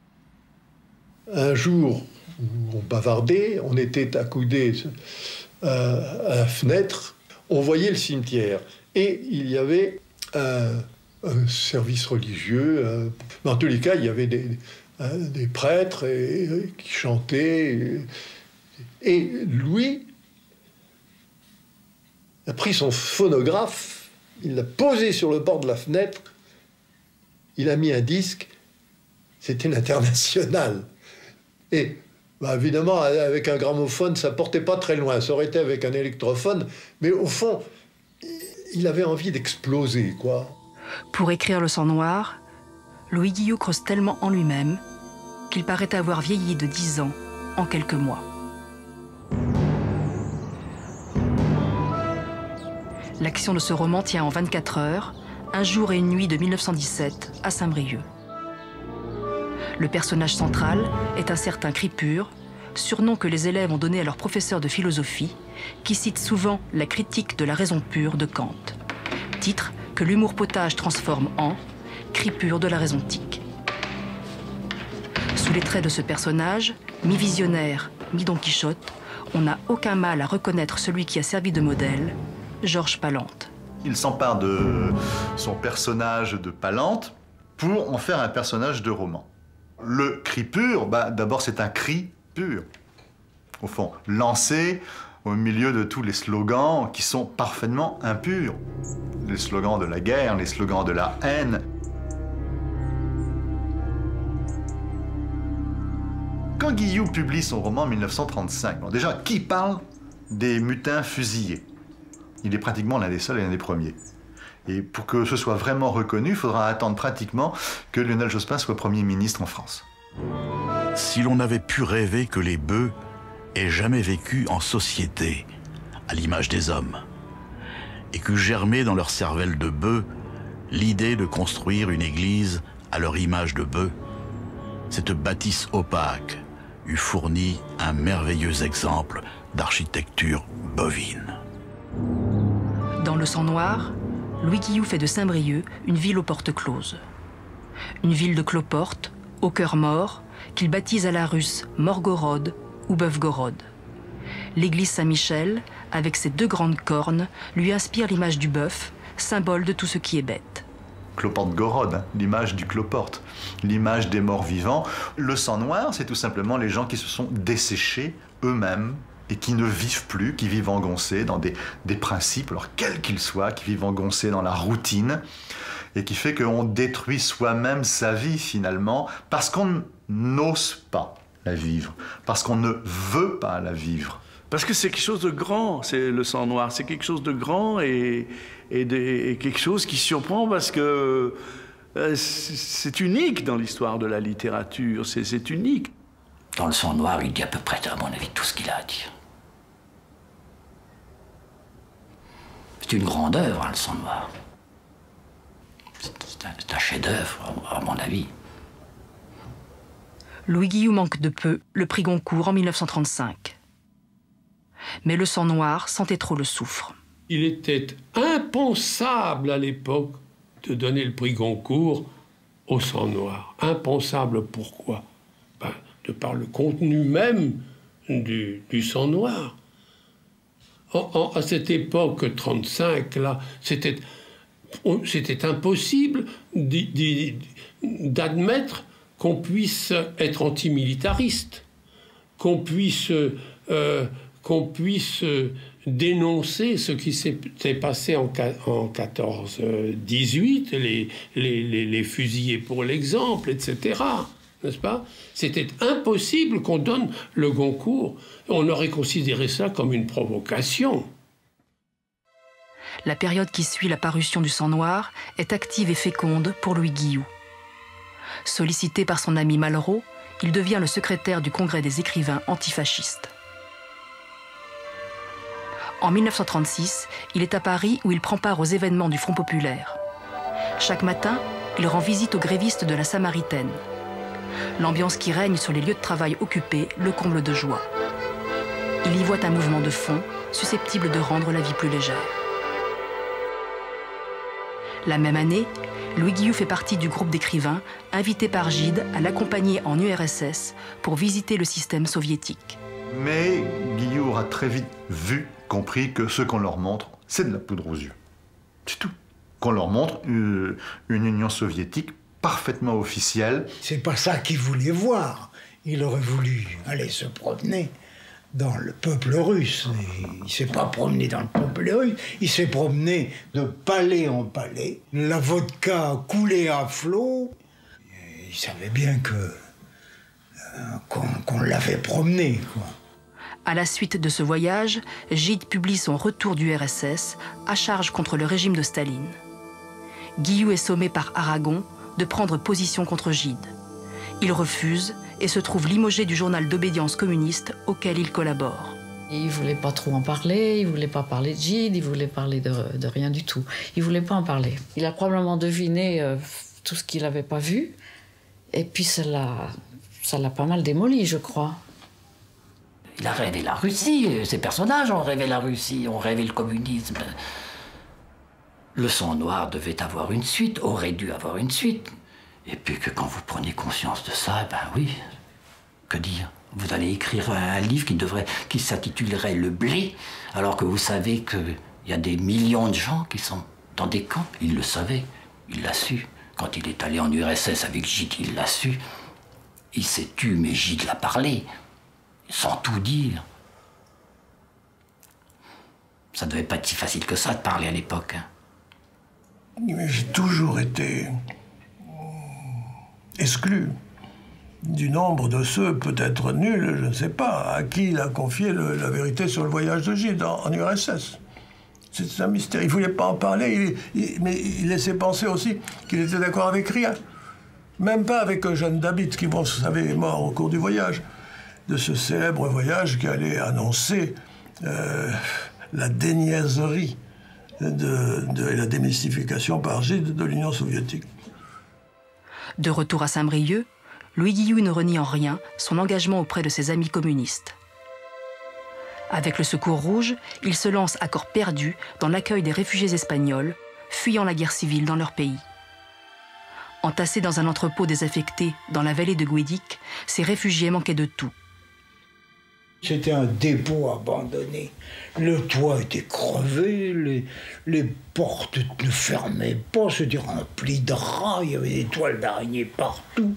[SPEAKER 5] Un jour où on bavardait, on était accoudés à la fenêtre, on voyait le cimetière et il y avait un, un service religieux. Un, dans tous les cas, il y avait des, un, des prêtres et, et, qui chantaient. Et, et Louis a pris son phonographe. Il l'a posé sur le bord de la fenêtre, il a mis un disque, c'était l'Internationale. Et bah évidemment, avec un gramophone, ça portait pas très loin, ça aurait été avec un électrophone, mais au fond, il avait envie d'exploser, quoi.
[SPEAKER 3] Pour écrire Le sang noir, Louis Guillou creuse tellement en lui-même qu'il paraît avoir vieilli de dix ans en quelques mois. L'action de ce roman tient en vingt-quatre heures, un jour et une nuit de mille neuf cent dix-sept, à Saint-Brieuc. Le personnage central est un certain Cripure, surnom que les élèves ont donné à leur professeur de philosophie, qui cite souvent la critique de la raison pure de Kant, titre que l'humour potage transforme en Cripure de la raison tique. Sous les traits de ce personnage, mi-visionnaire, mi-Don Quichotte, on n'a aucun mal à reconnaître celui qui a servi de modèle, Georges Palante.
[SPEAKER 4] Il s'empare de son personnage de Palante pour en faire un personnage de roman. Le cri pur, bah, d'abord c'est un cri pur. Au fond, lancé au milieu de tous les slogans qui sont parfaitement impurs. Les slogans de la guerre, les slogans de la haine. Quand Guillou publie son roman en mille neuf cent trente-cinq, bon, déjà, qui parle des mutins fusillés? Il est pratiquement l'un des seuls et l'un des premiers. Et pour que ce soit vraiment reconnu, il faudra attendre pratiquement que Lionel Jospin soit Premier ministre en France.
[SPEAKER 14] Si l'on avait pu rêver que les bœufs aient jamais vécu en société, à l'image des hommes, et qu'eût germé dans leur cervelle de bœufs l'idée de construire une église à leur image de bœuf, cette bâtisse opaque eût fourni un merveilleux exemple d'architecture bovine.
[SPEAKER 3] Dans Le sang noir, Louis Guillou fait de Saint-Brieuc une ville aux portes closes. Une ville de cloportes, au cœur mort, qu'il baptise à la russe Morgorod ou Bœuf-Gorod. L'église Saint-Michel, avec ses deux grandes cornes, lui inspire l'image du bœuf, symbole de tout ce qui est bête.
[SPEAKER 4] Cloporte-Gorod, hein, l'image du cloporte, l'image des morts vivants. Le sang noir, c'est tout simplement les gens qui se sont desséchés eux-mêmes et qui ne vivent plus, qui vivent engoncés dans des, des principes, alors quels qu'ils soient, qui vivent engoncés dans la routine, et qui fait qu'on détruit soi-même sa vie finalement, parce qu'on n'ose pas la vivre, parce qu'on ne veut pas la vivre.
[SPEAKER 10] Parce que c'est quelque chose de grand, c'est le sang noir, c'est quelque chose de grand et, et, de, et quelque chose qui surprend parce que euh, c'est unique dans l'histoire de la littérature, c'est unique.
[SPEAKER 2] Dans le sang noir, il dit à peu près, à mon avis, tout ce qu'il a à dire. C'est une grande œuvre, hein, le sang noir. C'est un, un chef-d'œuvre, à mon avis.
[SPEAKER 3] Louis Guillou manque de peu le prix Goncourt en mille neuf cent trente-cinq. Mais le sang noir sentait trop le soufre.
[SPEAKER 12] Il était impensable à l'époque de donner le prix Goncourt au sang noir. Impensable, pourquoi? Ben, de par le contenu même du, du sang noir. En, en, à cette époque trente-cinq, là, c'était impossible d'admettre qu'on puisse être antimilitariste, qu'on puisse, euh, qu'on puisse dénoncer ce qui s'est passé en, en quatorze dix-huit, les, les, les, les fusillés pour l'exemple, et cetera. N'est-ce pas? C'était impossible qu'on donne le Goncourt. On aurait considéré ça comme une provocation.
[SPEAKER 3] La période qui suit la parution du Sang Noir est active et féconde pour Louis Guillou. Sollicité par son ami Malraux, il devient le secrétaire du Congrès des écrivains antifascistes. En mille neuf cent trente-six, il est à Paris où il prend part aux événements du Front populaire. Chaque matin, il rend visite aux grévistes de la Samaritaine. L'ambiance qui règne sur les lieux de travail occupés le comble de joie. Il y voit un mouvement de fond susceptible de rendre la vie plus légère. La même année, Louis Guillou fait partie du groupe d'écrivains invité par Gide à l'accompagner en U R S S pour visiter le système soviétique.
[SPEAKER 4] Mais Guillou aura très vite vu, compris que ce qu'on leur montre, c'est de la poudre aux yeux. C'est tout. Qu'on leur montre une, une Union soviétique parfaitement officielle.
[SPEAKER 11] C'est pas ça qu'il voulait voir. Il aurait voulu aller se promener dans le peuple russe. Et il s'est pas promené dans le peuple russe, il s'est promené de palais en palais. La vodka coulait à flot. Et il savait bien que euh, qu'on qu'on l'avait promené, quoi.
[SPEAKER 3] À la suite de ce voyage, Gide publie son Retour du R S S, à charge contre le régime de Staline. Guillou est sommé par Aragon de prendre position contre Gide. Il refuse et se trouve limogé du journal d'obédience communiste auquel il collabore.
[SPEAKER 13] Il ne voulait pas trop en parler, il ne voulait pas parler de Gide, il voulait parler de, de rien du tout. Il ne voulait pas en parler. Il a probablement deviné euh, tout ce qu'il n'avait pas vu, et puis ça l'a, ça l'a pas mal démoli, je crois.
[SPEAKER 2] Il a rêvé la Russie, ces personnages ont rêvé la Russie, ont rêvé le communisme. Le Sang Noir devait avoir une suite, aurait dû avoir une suite. Et puis que quand vous prenez conscience de ça, ben oui, que dire? Vous allez écrire un livre qui, devrait, qui s'intitulerait Le Blé, alors que vous savez qu'il y a des millions de gens qui sont dans des camps. Il le savait, il l'a su. Quand il est allé en U R S S avec Gide, il l'a su. Il s'est tu, mais Gide l'a parlé, sans tout dire. Ça devait pas être si facile que ça de parler à l'époque. Hein.
[SPEAKER 15] Mais j'ai toujours été exclu du nombre de ceux, peut-être nuls, je ne sais pas, à qui il a confié le, la vérité sur le voyage de Gide en, en U R S S. C'est un mystère. Il ne voulait pas en parler, il, il, mais il laissait penser aussi qu'il était d'accord avec rien. Même pas avec Jeanne d'Habit, qui, bon, vous savez, est mort au cours du voyage, de ce célèbre voyage qui allait annoncer euh, la déniaiserie de, de, et la démystification par Gide de l'Union soviétique.
[SPEAKER 3] De retour à Saint-Brieuc, Louis Guillou ne renie en rien son engagement auprès de ses amis communistes. Avec le Secours Rouge, il se lance à corps perdu dans l'accueil des réfugiés espagnols, fuyant la guerre civile dans leur pays. Entassés dans un entrepôt désaffecté dans la vallée de Guédic, ces réfugiés manquaient de tout.
[SPEAKER 11] C'était un dépôt abandonné. Le toit était crevé, les, les portes ne fermaient pas, c'était rempli de rats, il y avait des toiles d'araignée partout.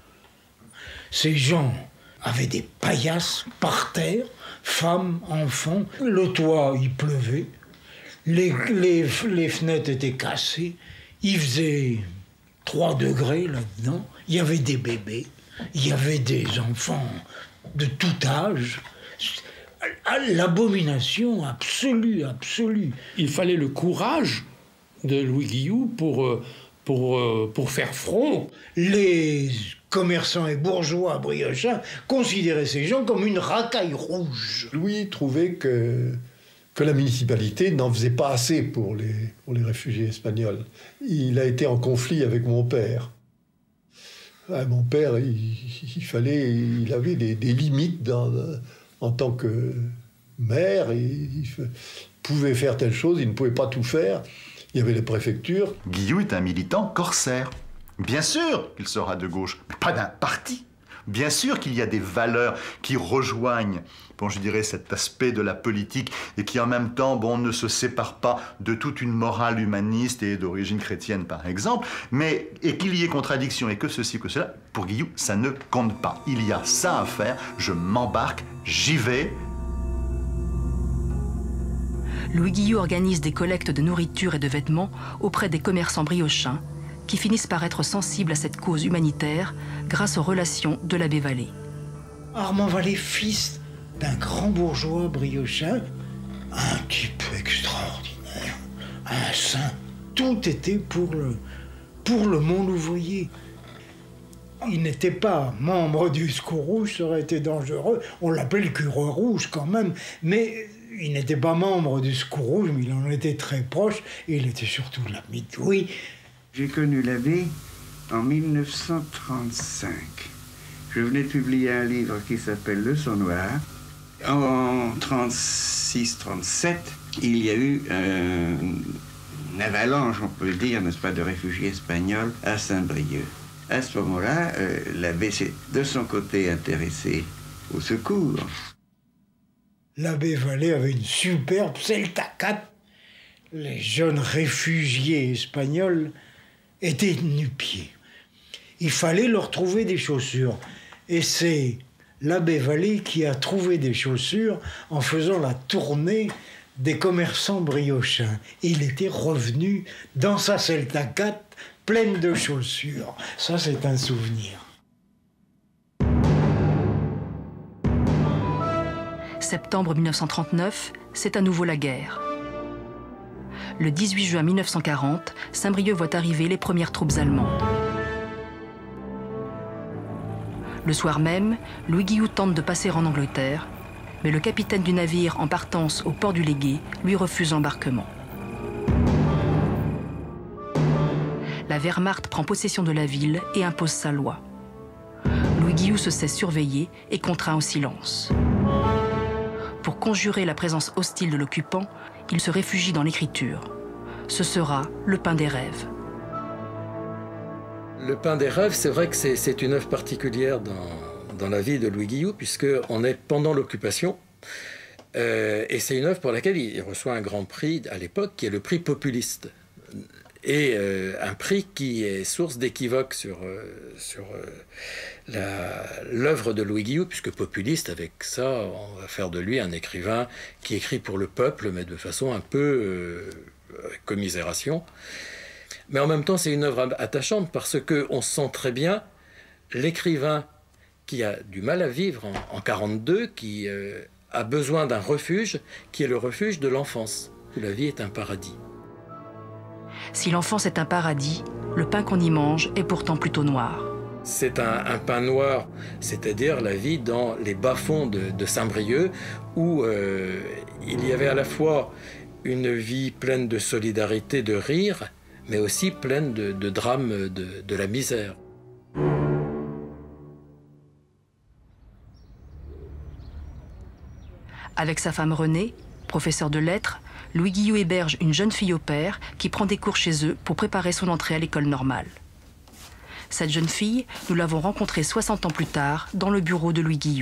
[SPEAKER 11] Ces gens avaient des paillasses par terre, femmes, enfants. Le toit, il pleuvait, les, les, les fenêtres étaient cassées, il faisait trois degrés là-dedans, il y avait des bébés, il y avait des enfants de tout âge. L'abomination absolue, absolue.
[SPEAKER 12] Il fallait le courage de Louis Guillou pour, pour, pour faire front.
[SPEAKER 11] Les commerçants et bourgeois briochards considéraient ces gens comme une racaille rouge.
[SPEAKER 5] Louis trouvait que, que la municipalité n'en faisait pas assez pour les, pour les réfugiés espagnols. Il a été en conflit avec mon père. Ah, mon père, il, il fallait, il avait des, des limites dans, en tant que maire. Il, il pouvait faire telle chose, il ne pouvait pas tout faire. Il y avait les préfectures.
[SPEAKER 4] Guillou est un militant corsaire. Bien sûr qu'il sera de gauche, mais pas d'un parti. Bien sûr qu'il y a des valeurs qui rejoignent, bon, je dirais, cet aspect de la politique et qui en même temps, bon, ne se séparent pas de toute une morale humaniste et d'origine chrétienne, par exemple, mais et qu'il y ait contradiction et que ceci ou que cela, pour Guillou, ça ne compte pas. Il y a ça à faire, je m'embarque, j'y vais.
[SPEAKER 3] Louis Guillou organise des collectes de nourriture et de vêtements auprès des commerçants briochins qui finissent par être sensibles à cette cause humanitaire grâce aux relations de l'abbé Vallée.
[SPEAKER 11] Armand Vallée, fils d'un grand bourgeois briochin, un type extraordinaire, un saint, tout était pour le, pour le monde ouvrier. Il n'était pas membre du Secours Rouge, ça aurait été dangereux, on l'appelait le curé rouge quand même, mais il n'était pas membre du Secours Rouge, mais il en était très proche, et il était surtout l'ami de Louis.
[SPEAKER 1] J'ai connu l'abbé en mille neuf cent trente-cinq. Je venais de publier un livre qui s'appelle Leçon noire. En trente-six trente-sept, il y a eu un, une avalanche, on peut dire, n'est-ce pas, de réfugiés espagnols à Saint-Brieuc. À ce moment-là, euh, l'abbé s'est de son côté intéressé au secours.
[SPEAKER 11] L'abbé Vallée avait une superbe Celta quatre. Les jeunes réfugiés espagnols étaient nu-pieds. Il fallait leur trouver des chaussures. Et c'est l'abbé Vallée qui a trouvé des chaussures en faisant la tournée des commerçants briochins. Il était revenu dans sa Celta quatre pleine de chaussures. Ça, c'est un souvenir.
[SPEAKER 3] Septembre mille neuf cent trente-neuf, c'est à nouveau la guerre. Le dix-huit juin mille neuf cent quarante, Saint-Brieuc voit arriver les premières troupes allemandes. Le soir même, Louis Guillou tente de passer en Angleterre, mais le capitaine du navire en partance au port du Légué lui refuse l'embarquement. La Wehrmacht prend possession de la ville et impose sa loi. Louis Guillou se sait surveillé et contraint au silence. Pour conjurer la présence hostile de l'occupant, il se réfugie dans l'écriture. Ce sera Le Pain des rêves.
[SPEAKER 16] Le Pain des rêves, c'est vrai que c'est une œuvre particulière dans, dans la vie de Louis Guillou, puisqu'on est pendant l'occupation. Euh, et c'est une œuvre pour laquelle il reçoit un grand prix à l'époque, qui est le prix populiste. Et euh, un prix qui est source d'équivoque sur, euh, sur euh, l'œuvre de Louis Guillou, puisque populiste, avec ça, on va faire de lui un écrivain qui écrit pour le peuple, mais de façon un peu euh, commisération. Mais en même temps, c'est une œuvre attachante, parce qu'on sent très bien l'écrivain qui a du mal à vivre en, en quarante-deux, qui euh, a besoin d'un refuge, qui est le refuge de l'enfance, où la vie est un paradis.
[SPEAKER 3] Si l'enfance est un paradis, le pain qu'on y mange est pourtant plutôt noir.
[SPEAKER 16] C'est un, un pain noir, c'est-à-dire la vie dans les bas-fonds de, de Saint-Brieuc, où euh, il y avait à la fois une vie pleine de solidarité, de rire, mais aussi pleine de, de drames, de, de la misère.
[SPEAKER 3] Avec sa femme Renée, professeur de lettres, Louis Guillou héberge une jeune fille au père qui prend des cours chez eux pour préparer son entrée à l'école normale. Cette jeune fille, nous l'avons rencontrée soixante ans plus tard dans le bureau de Louis Guillou.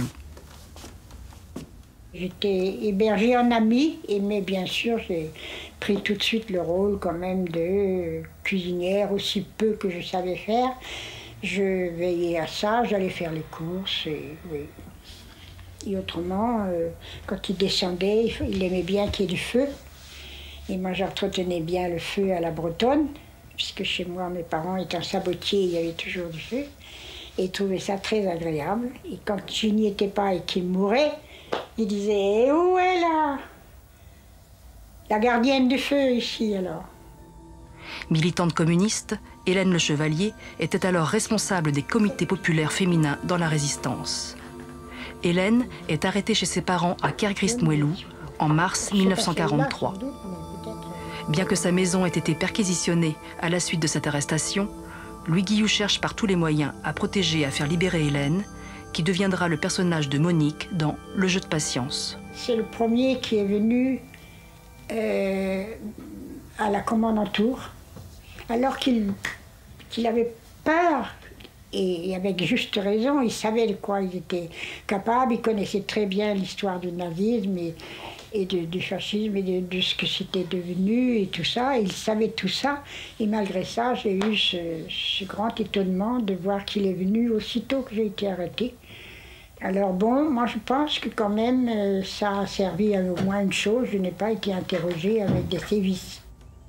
[SPEAKER 17] J'étais hébergée en amie, mais bien sûr, j'ai pris tout de suite le rôle quand même de cuisinière, aussi peu que je savais faire. Je veillais à ça, j'allais faire les courses. Et, oui. et autrement, euh, quand il descendait, il aimait bien qu'il y ait du feu. Et moi, j'entretenais bien le feu à la bretonne, puisque chez moi, mes parents étant sabotiers, il y avait toujours du feu. Et ils trouvaient ça très agréable. Et quand je n'y étais pas et qu'il mourait, ils disaient « Où est la, la gardienne du feu ici, alors ?»
[SPEAKER 3] Militante communiste, Hélène Le Chevalier était alors responsable des comités populaires féminins dans la Résistance. Hélène est arrêtée chez ses parents à Kergrist-Moelou en mars mille neuf cent quarante-trois. Bien que sa maison ait été perquisitionnée à la suite de cette arrestation, Louis Guillou cherche par tous les moyens à protéger et à faire libérer Hélène, qui deviendra le personnage de Monique dans Le jeu de patience.
[SPEAKER 17] C'est le premier qui est venu euh, à la commande en tour, alors qu'il qu'il avait peur Et avec juste raison, il savait de quoi il était capable, il connaissait très bien l'histoire du nazisme et, et de, du fascisme et de, de ce que c'était devenu et tout ça. Il savait tout ça. Et malgré ça, j'ai eu ce, ce grand étonnement de voir qu'il est venu aussitôt que j'ai été arrêtée. Alors bon, moi je pense que quand même euh, ça a servi à au moins une chose, je n'ai pas été interrogée avec des sévices.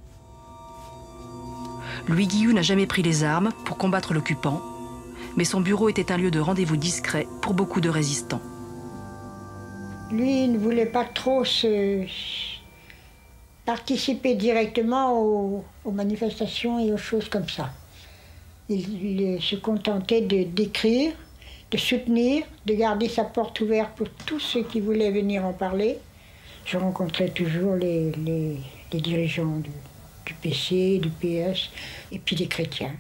[SPEAKER 3] Louis Guillou n'a jamais pris les armes pour combattre l'occupant, mais son bureau était un lieu de rendez-vous discret pour beaucoup de résistants.
[SPEAKER 17] Lui, il ne voulait pas trop se... participer directement aux, aux manifestations et aux choses comme ça. Il, il se contentait de d'écrire, de soutenir, de garder sa porte ouverte pour tous ceux qui voulaient venir en parler. Je rencontrais toujours les, les, les dirigeants du, du P C, du P S, et puis les chrétiens.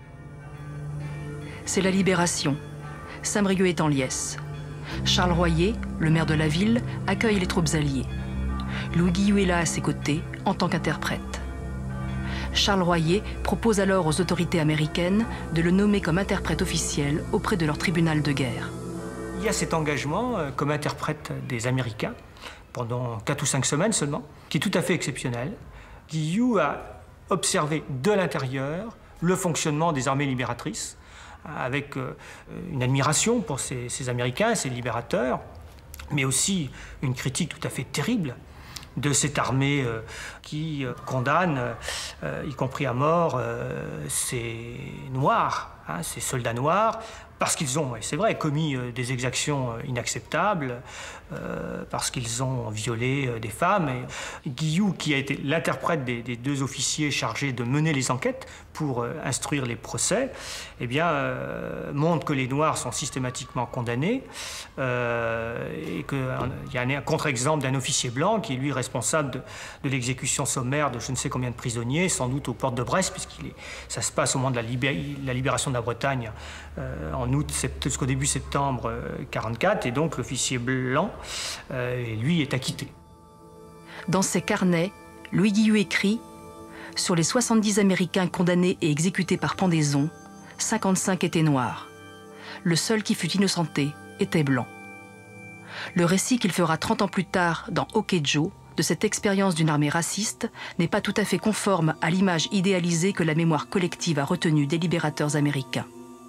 [SPEAKER 3] C'est la libération. Saint-Brieuc est en liesse. Charles Royer, le maire de la ville, accueille les troupes alliées. Louis Guillou est là à ses côtés, en tant qu'interprète. Charles Royer propose alors aux autorités américaines de le nommer comme interprète officiel auprès de leur tribunal de guerre.
[SPEAKER 7] Il y a cet engagement euh, comme interprète des Américains, pendant quatre ou cinq semaines seulement, qui est tout à fait exceptionnel. Guillou a observé de l'intérieur le fonctionnement des armées libératrices, avec euh, une admiration pour ces, ces Américains, ces libérateurs, mais aussi une critique tout à fait terrible de cette armée euh, qui euh, condamne, euh, y compris à mort, euh, ces Noirs, hein, ces soldats noirs, parce qu'ils ont, et c'est vrai, commis euh, des exactions euh, inacceptables, euh, parce qu'ils ont violé euh, des femmes. Et Guillou, qui a été l'interprète des, des deux officiers chargés de mener les enquêtes pour euh, instruire les procès, eh bien, euh, montre que les Noirs sont systématiquement condamnés euh, et qu'il y a un, un contre-exemple d'un officier blanc qui est, lui, responsable de, de l'exécution sommaire de je ne sais combien de prisonniers, sans doute aux portes de Brest, puisqu'il est, ça se passe au moment de la, libé, la libération de la Bretagne euh, en août jusqu'au début septembre mille neuf cent quarante-quatre, et donc l'officier blanc, euh, lui, est acquitté.
[SPEAKER 3] Dans ses carnets, Louis Guillou écrit « Sur les soixante-dix Américains condamnés et exécutés par pendaison, cinquante-cinq étaient noirs. Le seul qui fut innocenté était blanc. » Le récit qu'il fera trente ans plus tard dans OK Joe de cette expérience d'une armée raciste n'est pas tout à fait conforme à l'image idéalisée que la mémoire collective a retenue des libérateurs américains.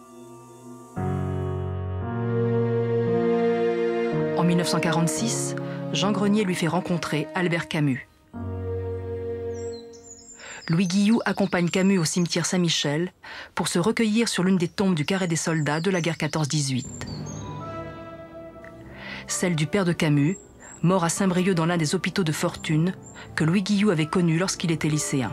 [SPEAKER 3] En mille neuf cent quarante-six, Jean Grenier lui fait rencontrer Albert Camus. Louis Guillou accompagne Camus au cimetière Saint-Michel pour se recueillir sur l'une des tombes du carré des soldats de la guerre quatorze dix-huit. Celle du père de Camus, mort à Saint-Brieuc dans l'un des hôpitaux de fortune que Louis Guillou avait connu lorsqu'il était lycéen.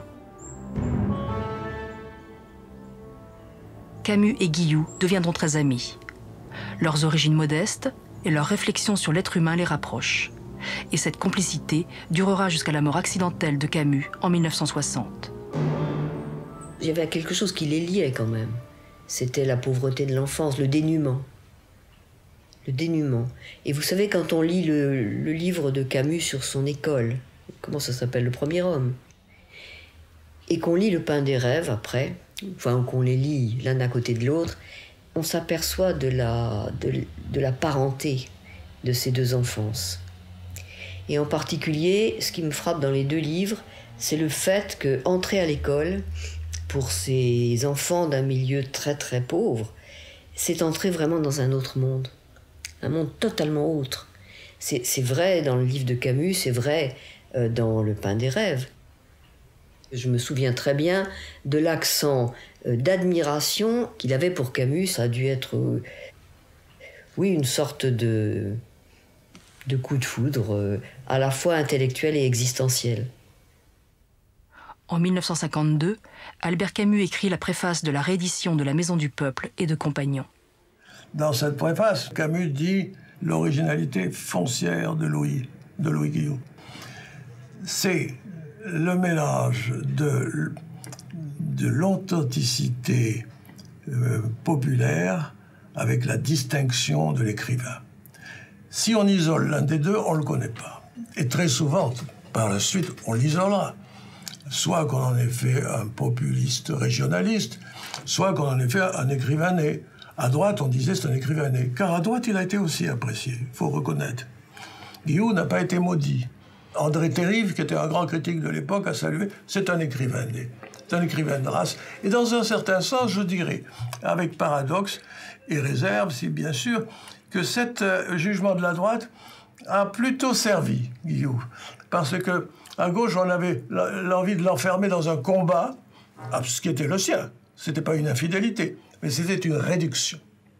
[SPEAKER 3] Camus et Guillou deviendront très amis. Leurs origines modestes et leurs réflexions sur l'être humain les rapprochent. Et cette complicité durera jusqu'à la mort accidentelle de Camus en mille neuf cent soixante.
[SPEAKER 18] Il y avait quelque chose qui les liait quand même. C'était la pauvreté de l'enfance, le dénuement. Le dénuement. Et vous savez, quand on lit le, le livre de Camus sur son école, comment ça s'appelle, Le Premier Homme, et qu'on lit Le Pain des Rêves après, enfin qu'on les lit l'un à côté de l'autre, on s'aperçoit de la, de, de la parenté de ces deux enfances. Et en particulier, ce qui me frappe dans les deux livres, c'est le fait qu'entrer à l'école, pour ces enfants d'un milieu très très pauvre, c'est entrer vraiment dans un autre monde. Un monde totalement autre. C'est, c'est vrai dans le livre de Camus, c'est vrai euh, dans Le Pain des Rêves. Je me souviens très bien de l'accent euh, d'admiration qu'il avait pour Camus. Ça a dû être, euh, oui, une sorte de, de coup de foudre, euh, à la fois intellectuel et existentiel.
[SPEAKER 3] En mille neuf cent cinquante-deux, Albert Camus écrit la préface de la réédition de La Maison du Peuple et de Compagnons.
[SPEAKER 15] Dans cette préface, Camus dit l'originalité foncière de Louis, de Louis Guillou. C'est le mélange de, de l'authenticité euh, populaire avec la distinction de l'écrivain. Si on isole l'un des deux, on ne le connaît pas. Et très souvent, par la suite, on l'isolera. Soit qu'on en ait fait un populiste régionaliste, soit qu'on en ait fait un écrivain né. À droite, on disait c'est un écrivain né. Car à droite, il a été aussi apprécié, il faut reconnaître. Guillaume n'a pas été maudit. André Terrive, qui était un grand critique de l'époque, a salué, c'est un écrivain né. C'est un écrivain de race. Et dans un certain sens, je dirais, avec paradoxe et réserve, si bien sûr, que cet euh, jugement de la droite a plutôt servi Guillaume. Parce que à gauche, on avait l'envie de l'enfermer dans un combat, ce qui était le sien. C'était pas une infidélité, mais c'était une réduction.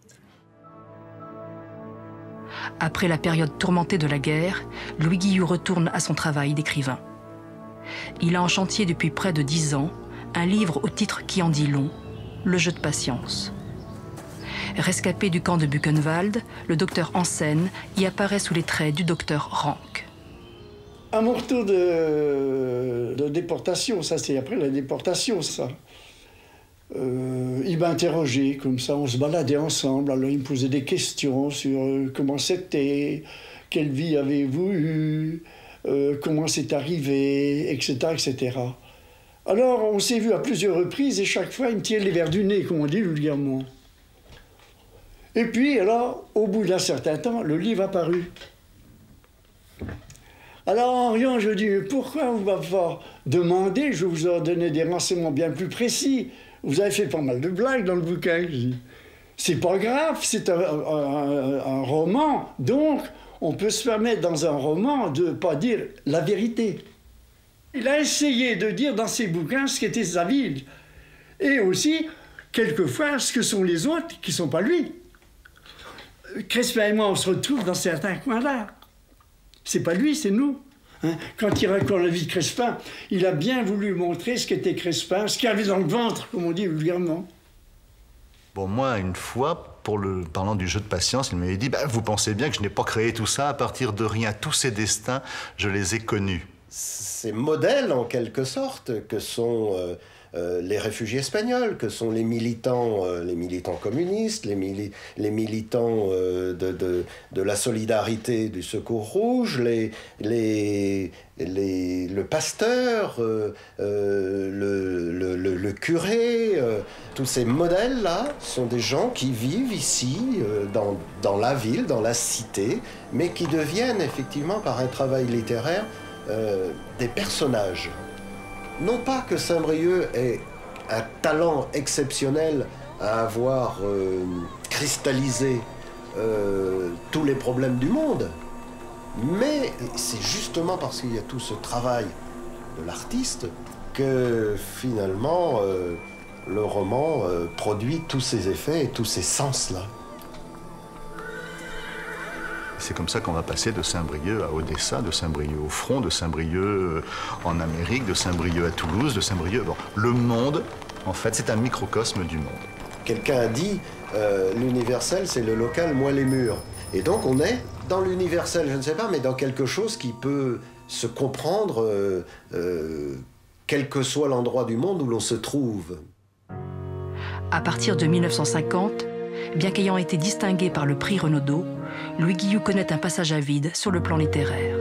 [SPEAKER 3] Après la période tourmentée de la guerre, Louis Guillou retourne à son travail d'écrivain. Il a en chantier depuis près de dix ans un livre au titre qui en dit long, Le jeu de patience. Rescapé du camp de Buchenwald, le docteur Hansen y apparaît sous les traits du docteur Rank.
[SPEAKER 19] À mon retour de, de déportation, ça c'est après la déportation, ça. Euh, il m'a interrogé comme ça, on se baladait ensemble, alors il me posait des questions sur euh, comment c'était, quelle vie avez-vous eu, euh, comment c'est arrivé, et cetera, et cetera. Alors on s'est vu à plusieurs reprises et chaque fois il me tirait les verres du nez, comme on dit vulgairement. Et puis alors, au bout d'un certain temps, le livre a paru. Alors en riant, je dis, pourquoi vous m'avez pas demandé, je vous ai donné des renseignements bien plus précis. Vous avez fait pas mal de blagues dans le bouquin. C'est pas grave, c'est un, un, un roman, donc on peut se permettre dans un roman de ne pas dire la vérité. Il a essayé de dire dans ses bouquins ce qu'était sa vie, et aussi, quelquefois, ce que sont les autres qui ne sont pas lui. Crespin et moi, on se retrouve dans certains coins-là. C'est pas lui, c'est nous. Hein? Quand il raconte la vie de Crespin, il a bien voulu montrer ce qu'était Crespin, ce qu'il y avait dans le ventre, comme on dit vulgairement.
[SPEAKER 4] Bon, moi, une fois, pour le, parlant du jeu de patience, il m'avait dit bah, « Vous pensez bien que je n'ai pas créé tout ça à partir de rien. Tous ces destins, je les ai connus. »
[SPEAKER 20] Ces modèles, en quelque sorte, que sont euh, euh, les réfugiés espagnols, que sont les militants, euh, les militants communistes, les, mili les militants euh, de, de, de la solidarité du Secours Rouge, les, les, les, le pasteur, euh, euh, le, le, le, le curé, euh, tous ces modèles-là sont des gens qui vivent ici, euh, dans, dans la ville, dans la cité, mais qui deviennent effectivement, par un travail littéraire, Euh, des personnages. Non pas que Saint-Brieuc ait un talent exceptionnel à avoir euh, cristallisé euh, tous les problèmes du monde, mais c'est justement parce qu'il y a tout ce travail de l'artiste que finalement euh, le roman euh, produit tous ces effets et tous ces sens-là.
[SPEAKER 4] C'est comme ça qu'on va passer de Saint-Brieuc à Odessa, de Saint-Brieuc au front, de Saint-Brieuc en Amérique, de Saint-Brieuc à Toulouse, de Saint-Brieuc... Bon, le monde, en fait, c'est un microcosme du monde.
[SPEAKER 20] Quelqu'un a dit, euh, l'universel, c'est le local, moi les murs. Et donc on est dans l'universel, je ne sais pas, mais dans quelque chose qui peut se comprendre, euh, euh, quel que soit l'endroit du monde où l'on se trouve.
[SPEAKER 3] À partir de mille neuf cent cinquante, bien qu'ayant été distingué par le prix Renaudot, Louis Guillou connaît un passage à vide sur le plan littéraire.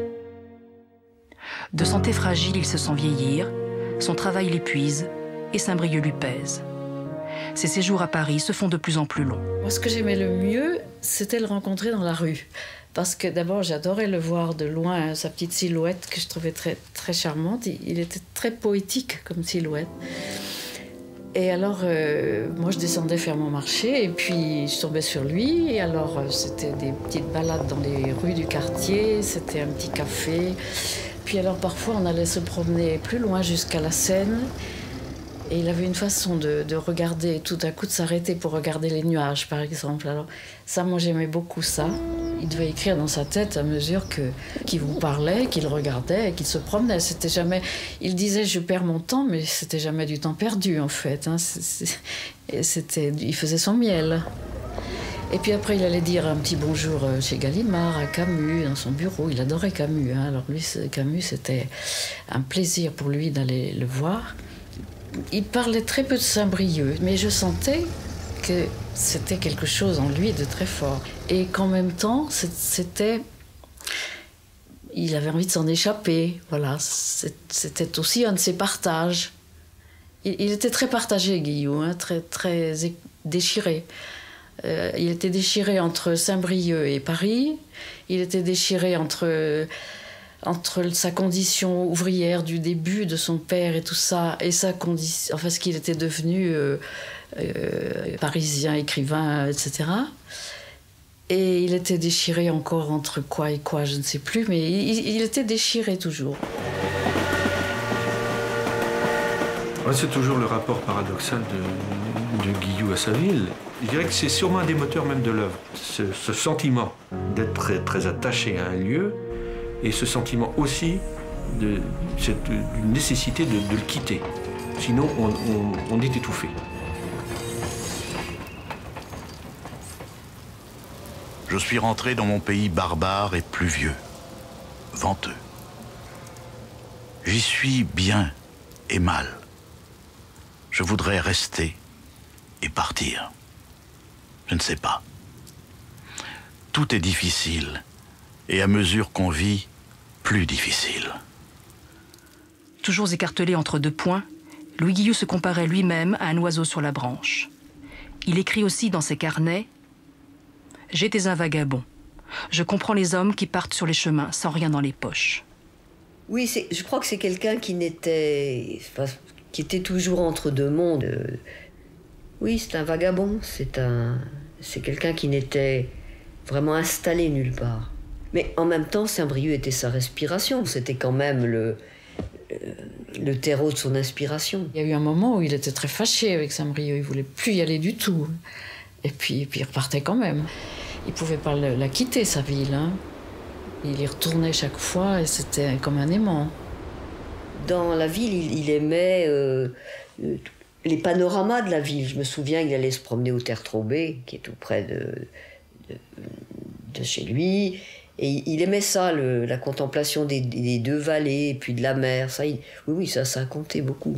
[SPEAKER 3] De santé fragile, il se sent vieillir, son travail l'épuise et Saint-Brieuc lui pèse. Ses séjours à Paris se font de plus en plus longs.
[SPEAKER 13] Moi, ce que j'aimais le mieux, c'était le rencontrer dans la rue. Parce que d'abord, j'adorais le voir de loin, sa petite silhouette que je trouvais très, très charmante. Il était très poétique comme silhouette. Et alors, euh, moi, je descendais faire mon marché et puis je tombais sur lui. Et alors, euh, c'était des petites balades dans les rues du quartier, c'était un petit café. Puis alors, parfois, on allait se promener plus loin jusqu'à la Seine. Et il avait une façon de, de regarder, tout à coup de s'arrêter pour regarder les nuages, par exemple. Alors ça, moi, j'aimais beaucoup ça. Il devait écrire dans sa tête à mesure que qu'il vous parlait, qu'il regardait, qu'il se promenait. C'était jamais... Il disait, je perds mon temps, mais c'était jamais du temps perdu, en fait. Hein. C'était... Il faisait son miel. Et puis après, il allait dire un petit bonjour chez Gallimard, à Camus, dans son bureau. Il adorait Camus. Hein. Alors lui, Camus, c'était un plaisir pour lui d'aller le voir. Il parlait très peu de Saint-Brieuc, mais je sentais que c'était quelque chose en lui de très fort. Et qu'en même temps, c'était... Il avait envie de s'en échapper, voilà. C'était aussi un de ses partages. Il était très partagé, Guillou, hein, très, très déchiré. Euh, il était déchiré entre Saint-Brieuc et Paris. Il était déchiré entre, entre sa condition ouvrière du début de son père et tout ça, et sa condition, enfin ce qu'il était devenu euh, euh, parisien, écrivain, et cetera. Et il était déchiré encore entre quoi et quoi, je ne sais plus, mais il, il était déchiré toujours.
[SPEAKER 6] Ouais, c'est toujours le rapport paradoxal de, de Guillou à sa ville. Je dirais que c'est sûrement un des moteurs même de l'œuvre. Ce, ce sentiment d'être très, très attaché à un lieu et ce sentiment aussi de cette une nécessité de, de le quitter. Sinon, on, on, on est étouffé.
[SPEAKER 14] Je suis rentré dans mon pays barbare et pluvieux, venteux. J'y suis bien et mal. Je voudrais rester et partir. Je ne sais pas. Tout est difficile, et à mesure qu'on vit, plus difficile.
[SPEAKER 3] Toujours écartelé entre deux points, Louis Guillou se comparait lui-même à un oiseau sur la branche. Il écrit aussi dans ses carnets « J'étais un vagabond. Je comprends les hommes qui partent sur les chemins sans rien dans les poches. »
[SPEAKER 18] Oui, je crois que c'est quelqu'un qui n'était... qui était toujours entre deux mondes. Oui, c'est un vagabond, c'est un... c'est quelqu'un qui n'était vraiment installé nulle part. Mais en même temps, Saint-Brieuc était sa respiration, c'était quand même le, le terreau de son inspiration.
[SPEAKER 13] Il y a eu un moment où il était très fâché avec Saint-Brieuc, il voulait plus y aller du tout. Et puis, et puis il repartait quand même. Il pouvait pas la quitter, sa ville, hein. Il y retournait chaque fois et c'était comme un aimant.
[SPEAKER 18] Dans la ville, il, il aimait euh, les panoramas de la ville. Je me souviens qu'il allait se promener au Tertre-Trobé, qui est tout près de, de, de chez lui. Et il aimait ça, le, la contemplation des, des deux vallées, et puis de la mer. Ça, il, oui, oui, ça, ça comptait beaucoup.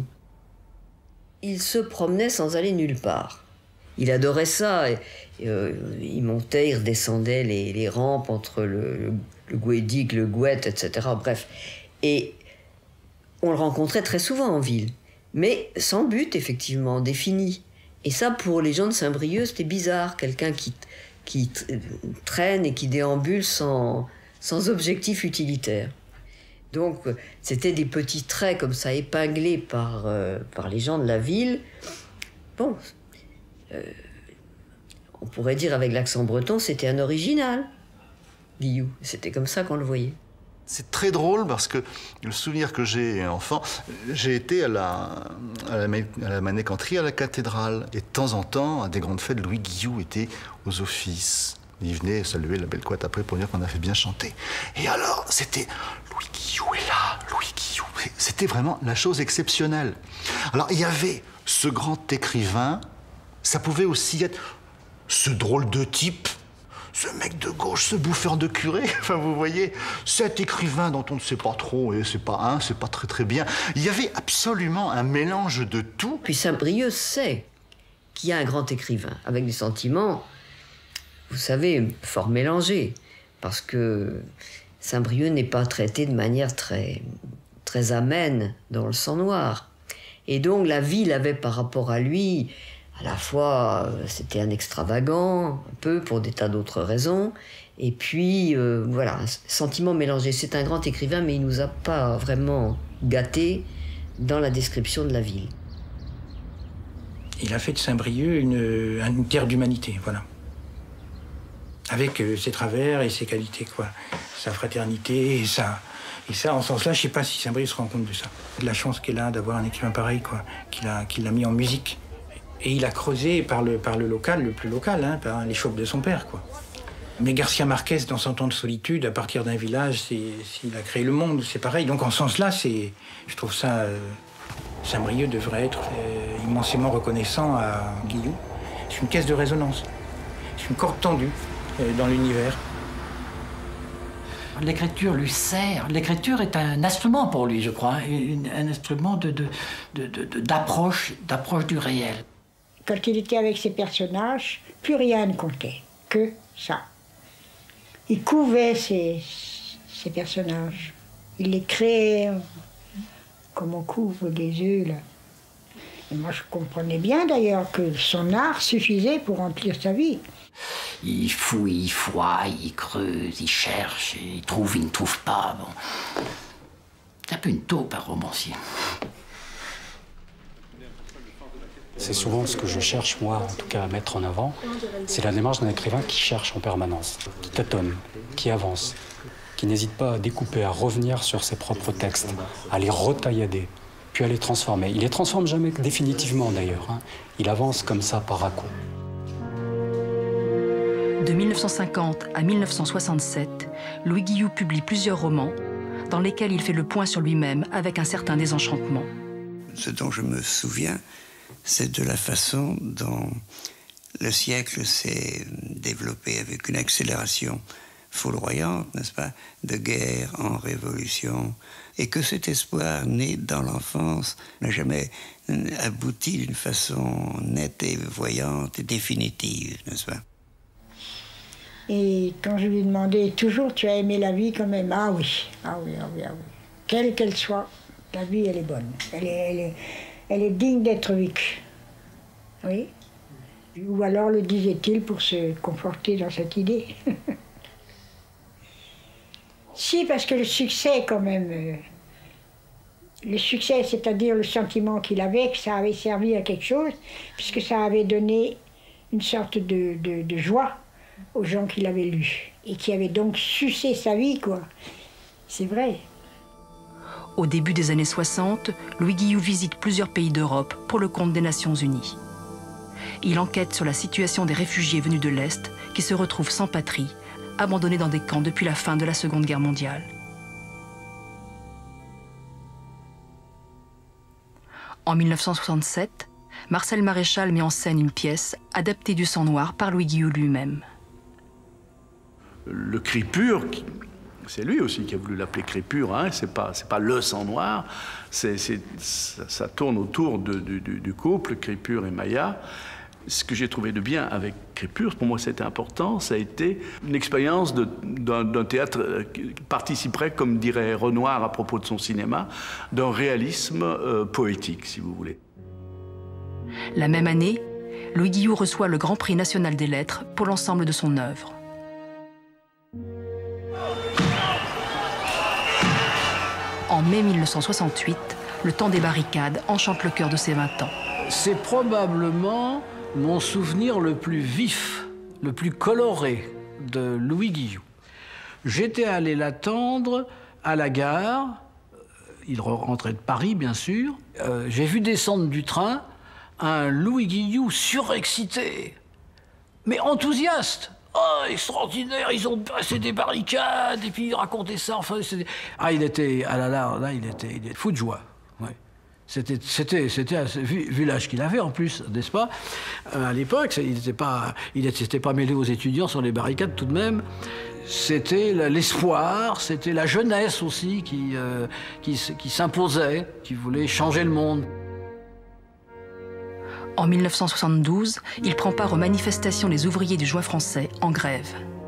[SPEAKER 18] Il se promenait sans aller nulle part. Il adorait ça. Et, et, euh, il montait, il redescendait les, les rampes entre le, le, le Gouédic, le Gouette, et cetera. Bref. Et on le rencontrait très souvent en ville, mais sans but, effectivement, défini. Et ça, pour les gens de Saint-Brieuc, c'était bizarre. Quelqu'un qui, qui traîne et qui déambule sans, sans objectif utilitaire. Donc, c'était des petits traits comme ça, épinglés par, euh, par les gens de la ville. Bon, euh, on pourrait dire avec l'accent breton, c'était un original, Guillou. C'était comme ça qu'on le voyait.
[SPEAKER 4] C'est très drôle parce que le souvenir que j'ai enfant, j'ai été à la, à la, à la Manécanterie, à la cathédrale. Et de temps en temps, à des grandes fêtes, Louis Guillou était aux offices. Il venait saluer la belle couette après pour dire qu'on avait bien chanté. Et alors, c'était Louis Guillou est là, Louis Guillou. C'était vraiment la chose exceptionnelle. Alors, il y avait ce grand écrivain, ça pouvait aussi être ce drôle de type, ce mec de gauche, ce bouffeur de curé, enfin vous voyez, cet écrivain dont on ne sait pas trop, et c'est pas un, c'est pas très très bien. Il y avait absolument un mélange de tout.
[SPEAKER 18] Puis Saint-Brieuc sait qu'il y a un grand écrivain, avec des sentiments, vous savez, fort mélangés, parce que Saint-Brieuc n'est pas traité de manière très, très amène dans le sang noir. Et donc la ville avait par rapport à lui, à la fois, c'était un extravagant, un peu, pour des tas d'autres raisons. Et puis, euh, voilà, un sentiment mélangé. C'est un grand écrivain, mais il ne nous a pas vraiment gâtés dans la description de la ville.
[SPEAKER 21] Il a fait de Saint-Brieuc une, une terre d'humanité, voilà. Avec euh, ses travers et ses qualités, quoi. Sa fraternité et ça. Et ça, en ce sens-là, je ne sais pas si Saint-Brieuc se rend compte de ça. De la chance qu'il a d'avoir un écrivain pareil, quoi, qu'il a, qu'il l'a mis en musique. Et il a creusé par le, par le local, le plus local, hein, par les chopes de son père, quoi. Mais Garcia Marquez, dans Cent ans de solitude, à partir d'un village, il a créé le monde, c'est pareil. Donc en ce sens-là, je trouve ça... Euh, Saint-Brieuc devrait être euh, immensément reconnaissant à Guillou. C'est une caisse de résonance. C'est une corde tendue euh, dans l'univers.
[SPEAKER 2] L'écriture lui sert. L'écriture est un instrument pour lui, je crois. Un, un instrument de, de, de, de, d'approche, d'approche du réel.
[SPEAKER 17] Quand il était avec ses personnages, plus rien ne comptait, que ça. Il couvait ses, ses personnages. Il les créait comme on couvre des œufs, là. Et moi, je comprenais bien d'ailleurs que son art suffisait pour remplir sa vie.
[SPEAKER 2] Il fouille, il fouille, il creuse, il cherche, il trouve, il ne trouve pas. Bon. C'est un peu une taupe, un romancier.
[SPEAKER 8] C'est souvent ce que je cherche, moi, en tout cas, à mettre en avant. C'est la démarche d'un écrivain qui cherche en permanence, qui tâtonne, qui avance, qui n'hésite pas à découper, à revenir sur ses propres textes, à les retaillader, puis à les transformer. Il les transforme jamais définitivement, d'ailleurs. Hein. Il avance comme ça, par à-coups.
[SPEAKER 3] De mille neuf cent cinquante à mille neuf cent soixante-sept, Louis Guillou publie plusieurs romans dans lesquels il fait le point sur lui-même avec un certain désenchantement.
[SPEAKER 1] Ce dont je me souviens, c'est de la façon dont le siècle s'est développé avec une accélération foudroyante, n'est-ce pas, de guerre en révolution, et que cet espoir né dans l'enfance n'a jamais abouti d'une façon nette et voyante et définitive, n'est-ce pas?
[SPEAKER 17] Et quand je lui demandais toujours, tu as aimé la vie quand même? Ah oui, ah oui, ah oui, ah oui. Quelle qu'elle soit, la vie, elle est bonne. Elle est, elle est, elle est digne d'être vécue. Oui. Ou alors le disait-il pour se conforter dans cette idée. Si, parce que le succès, quand même, euh, le succès, c'est-à-dire le sentiment qu'il avait, que ça avait servi à quelque chose, puisque ça avait donné une sorte de, de, de joie aux gens qui l'avaient lu, et qui avaient donc sucé sa vie, quoi. C'est vrai.
[SPEAKER 3] Au début des années soixante, Louis Guillou visite plusieurs pays d'Europe pour le compte des Nations Unies. Il enquête sur la situation des réfugiés venus de l'Est qui se retrouvent sans patrie, abandonnés dans des camps depuis la fin de la Seconde Guerre mondiale. En mille neuf cent soixante-sept, Marcel Maréchal met en scène une pièce adaptée du Sang Noir par Louis Guillou lui-même.
[SPEAKER 10] Le cri pur, c'est lui aussi qui a voulu l'appeler cri pur, hein, c'est pas, c'est pas le sang noir, c'est, c'est, ça, ça tourne autour de, du, du couple, cri pur et Maya. Ce que j'ai trouvé de bien avec Crépure, pour moi c'était important, ça a été une expérience de, d'un, d'un théâtre qui participerait, comme dirait Renoir à propos de son cinéma, d'un réalisme euh, poétique, si vous voulez.
[SPEAKER 3] La même année, Louis Guillou reçoit le Grand Prix national des lettres pour l'ensemble de son œuvre. En mai mille neuf cent soixante-huit, le temps des barricades enchante le cœur de ses vingt ans.
[SPEAKER 22] C'est probablement mon souvenir le plus vif, le plus coloré de Louis Guillou. J'étais allé l'attendre à la gare, il rentrait de Paris bien sûr, euh, j'ai vu descendre du train un Louis Guillou surexcité, mais enthousiaste. Oh, extraordinaire, ils ont passé des barricades, et puis ils racontaient ça, enfin, c'était... Ah, il était, ah là là, là, il était, il était fou de joie, ouais. C'était, c'était, c'était, vu, vu l'âge qu'il avait en plus, n'est-ce pas? euh, À l'époque, il n'était pas, il n'était pas mêlé aux étudiants sur les barricades tout de même. C'était l'espoir, c'était la jeunesse aussi qui, euh, qui, qui s'imposait, qui voulait changer le monde.
[SPEAKER 3] En mille neuf cent soixante-douze, il prend part aux manifestations des ouvriers du joie français en grève.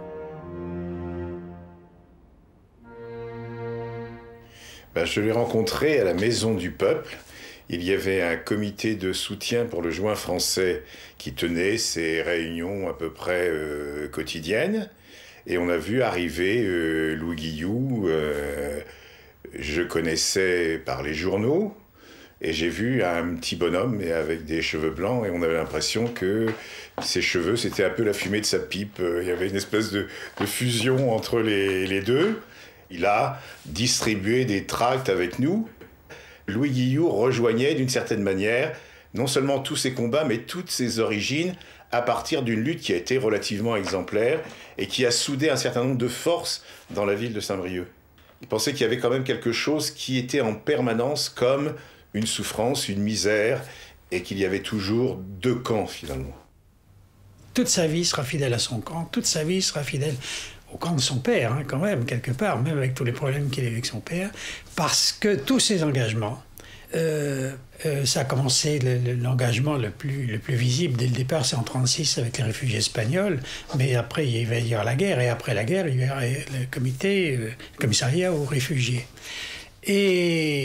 [SPEAKER 23] Ben, je l'ai rencontré à la Maison du Peuple. Il y avait un comité de soutien pour le joint français qui tenait ses réunions à peu près euh, quotidiennes. Et on a vu arriver euh, Louis Guillou. Euh, je connaissais par les journaux. Et j'ai vu un petit bonhomme avec des cheveux blancs et on avait l'impression que ses cheveux, c'était un peu la fumée de sa pipe. Il y avait une espèce de, de fusion entre les, les deux. Il a distribué des tracts avec nous. Louis Guillou rejoignait d'une certaine manière non seulement tous ses combats, mais toutes ses origines à partir d'une lutte qui a été relativement exemplaire et qui a soudé un certain nombre de forces dans la ville de Saint-Brieuc. Il pensait qu'il y avait quand même quelque chose qui était en permanence comme une souffrance, une misère, et qu'il y avait toujours deux camps, finalement.
[SPEAKER 11] Toute sa vie sera fidèle à son camp, toute sa vie sera fidèle au camp de son père, hein, quand même, quelque part, même avec tous les problèmes qu'il a eu avec son père, parce que tous ses engagements, euh, euh, ça a commencé, l'engagement le, le, plus, le plus visible dès le départ, c'est en trente-six avec les réfugiés espagnols, mais après, il va y avoir la guerre, et après la guerre, il y aura le comité, euh, le commissariat aux réfugiés. Et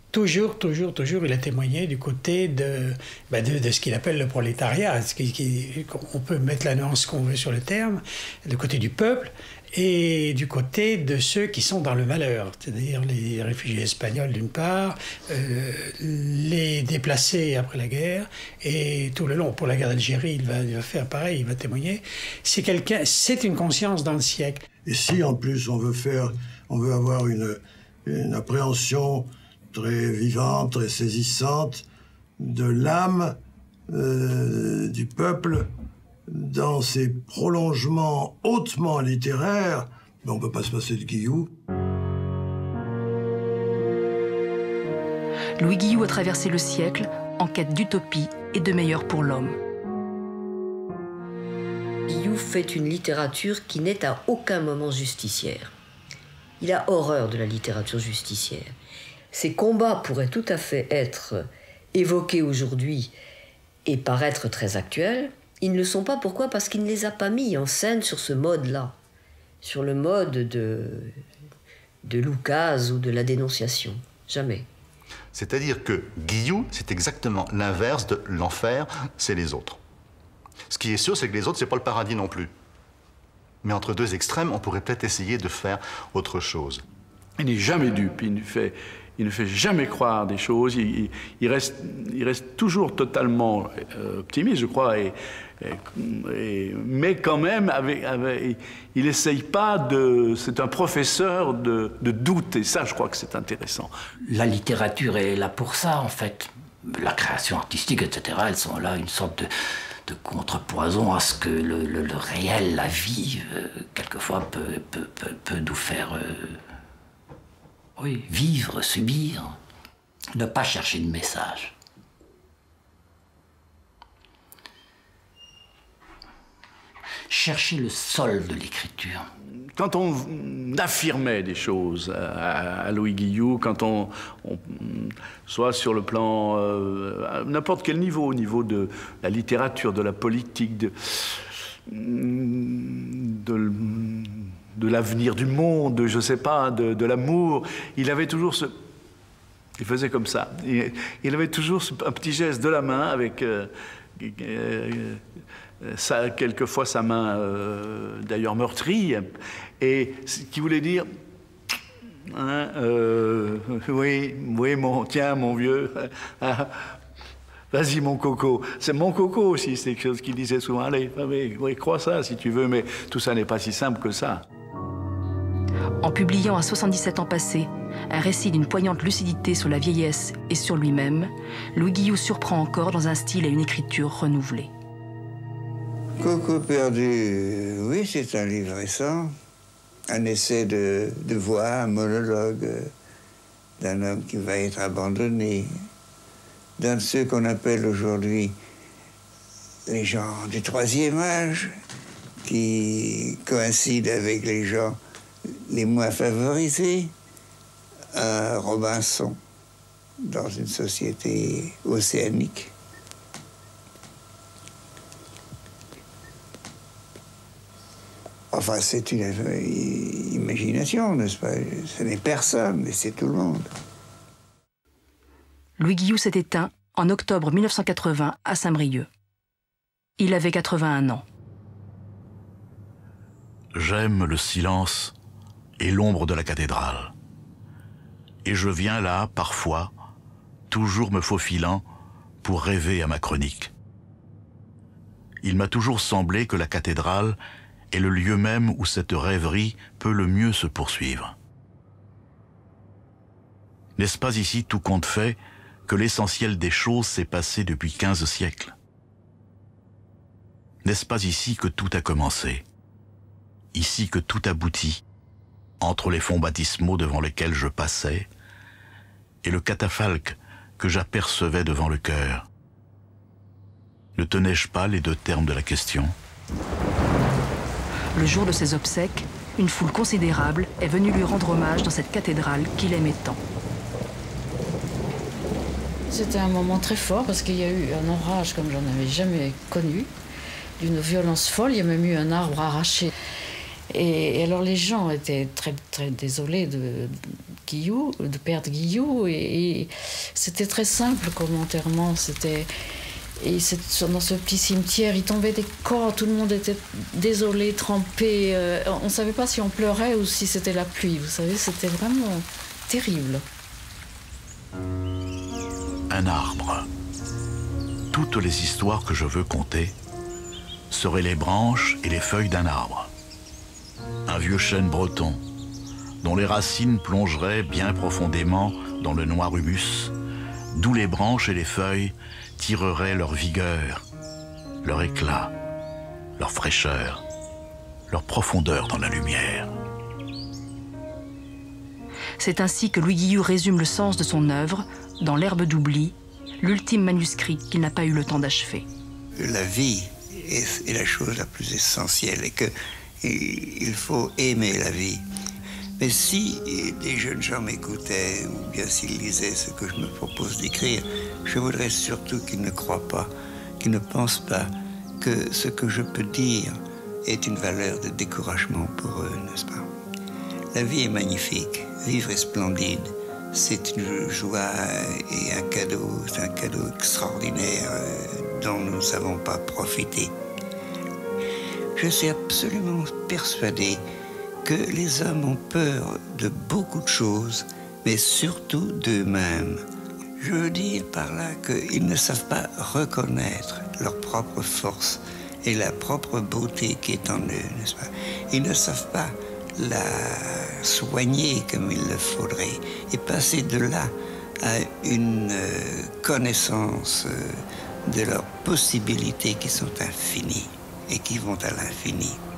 [SPEAKER 21] toujours, toujours, toujours, il a témoigné du côté de, bah de, de ce qu'il appelle le prolétariat. Ce qui, qui, on peut mettre la nuance qu'on veut sur le terme, du côté du peuple, et du côté de ceux qui sont dans le malheur, c'est-à-dire les réfugiés espagnols d'une part, euh, les déplacés après la guerre, et tout le long, pour la guerre d'Algérie, il va, il va faire pareil, il va témoigner. C'est quelqu'un, c'est une conscience dans le siècle.
[SPEAKER 15] Et si en plus on veut faire, on veut avoir une, une appréhension très vivante, très saisissante de l'âme euh, du peuple, dans ses prolongements hautement littéraires, ben on ne peut pas se passer de Guillou.
[SPEAKER 3] Louis Guillou a traversé le siècle en quête d'utopie et de meilleur pour l'homme.
[SPEAKER 18] Guillou fait une littérature qui n'est à aucun moment justicière. Il a horreur de la littérature justicière. Ses combats pourraient tout à fait être évoqués aujourd'hui et paraître très actuels. Ils ne le sont pas. Pourquoi? Parce qu'il ne les a pas mis en scène sur ce mode-là, sur le mode de, de l'oukase ou de la dénonciation. Jamais.
[SPEAKER 4] C'est-à-dire que Guillou, c'est exactement l'inverse de l'enfer, c'est les autres. Ce qui est sûr, c'est que les autres, c'est pas le paradis non plus. Mais entre deux extrêmes, on pourrait peut-être essayer de faire autre chose.
[SPEAKER 10] Il n'est jamais dupe, il ne fait, il ne fait jamais croire des choses, il, il, il, reste, il reste toujours totalement euh, optimiste, je crois, et, et, et, mais quand même, avec, avec, il n'essaye pas de... C'est un professeur de, de doute, et ça, je crois que c'est intéressant.
[SPEAKER 2] La littérature est là pour ça, en fait. La création artistique, et cetera, elles sont là une sorte de... de contrepoison à ce que le, le, le réel, la vie, euh, quelquefois peut, peut, peut, peut nous faire euh, oui, vivre, subir, ne pas chercher de message. Chercher le sol de l'écriture.
[SPEAKER 10] Quand on affirmait des choses à, à Louis Guillou, quand on, on soit sur le plan, euh, à n'importe quel niveau, au niveau de la littérature, de la politique, de, de, de l'avenir du monde, je ne sais pas, de, de l'amour, il avait toujours ce... Il faisait comme ça. Il, il avait toujours ce, un petit geste de la main avec... Euh, euh, Ça, quelquefois sa main euh, d'ailleurs meurtrie, et ce qui voulait dire hein, euh, oui, oui, mon, tiens mon vieux, ah, vas-y mon coco, c'est mon coco aussi, c'est quelque chose qu'il disait souvent, allez, oui, oui, crois ça si tu veux, mais tout ça n'est pas si simple que ça.
[SPEAKER 3] En publiant à soixante-dix-sept ans passés un récit d'une poignante lucidité sur la vieillesse et sur lui-même, Louis Guillou surprend encore dans un style et une écriture renouvelés.
[SPEAKER 1] Coco perdu, oui, c'est un livre récent, un essai de, de voix, un monologue d'un homme qui va être abandonné, d'un de ceux qu'on appelle aujourd'hui les gens du troisième âge, qui coïncident avec les gens les moins favorisés, un Robinson dans une société océanique. Enfin, c'est une imagination, n'est-ce pas? Ce n'est personne, mais c'est tout le monde.
[SPEAKER 3] Louis Guillou s'est éteint en octobre mille neuf cent quatre-vingts à Saint-Brieuc. Il avait quatre-vingt-un ans.
[SPEAKER 14] J'aime le silence et l'ombre de la cathédrale. Et je viens là, parfois, toujours me faufilant pour rêver à ma chronique. Il m'a toujours semblé que la cathédrale est le lieu même où cette rêverie peut le mieux se poursuivre. N'est-ce pas ici, tout compte fait, que l'essentiel des choses s'est passé depuis quinze siècles? N'est-ce pas ici que tout a commencé? Ici que tout aboutit, entre les fonds baptismaux devant lesquels je passais et le catafalque que j'apercevais devant le cœur? Ne tenais-je pas les deux termes de la question?
[SPEAKER 3] Le jour de ses obsèques, une foule considérable est venue lui rendre hommage dans cette cathédrale qu'il aimait tant.
[SPEAKER 13] C'était un moment très fort parce qu'il y a eu un orage comme j'en avais jamais connu, d'une violence folle. Il y a même eu un arbre arraché. Et, et alors les gens étaient très, très désolés de, Guillou, de perdre Guillou, et, et c'était très simple comme enterrement. C'était et dans ce petit cimetière, il tombait des corps, tout le monde était désolé, trempé. Euh, on ne savait pas si on pleurait ou si c'était la pluie. Vous savez, c'était vraiment terrible.
[SPEAKER 14] Un arbre. Toutes les histoires que je veux conter seraient les branches et les feuilles d'un arbre. Un vieux chêne breton, dont les racines plongeraient bien profondément dans le noir humus, d'où les branches et les feuilles tireraient leur vigueur, leur éclat, leur fraîcheur, leur profondeur dans la lumière.
[SPEAKER 3] C'est ainsi que Louis Guillou résume le sens de son œuvre dans L'herbe d'oubli, l'ultime manuscrit qu'il n'a pas eu le temps d'achever.
[SPEAKER 1] La vie est, est la chose la plus essentielle et que il faut aimer la vie. Mais si des jeunes gens m'écoutaient, ou bien s'ils lisaient ce que je me propose d'écrire, je voudrais surtout qu'ils ne croient pas, qu'ils ne pensent pas que ce que je peux dire est une valeur de découragement pour eux, n'est-ce pas? La vie est magnifique, vivre est splendide, c'est une joie et un cadeau, c'est un cadeau extraordinaire dont nous ne savons pas profiter. Je suis absolument persuadé que les hommes ont peur de beaucoup de choses, mais surtout d'eux-mêmes. Je veux dire par là qu'ils ne savent pas reconnaître leur propre force et la propre beauté qui est en eux, n'est-ce pas? Ils ne savent pas la soigner comme il le faudrait et passer de là à une connaissance de leurs possibilités qui sont infinies et qui vont à l'infini.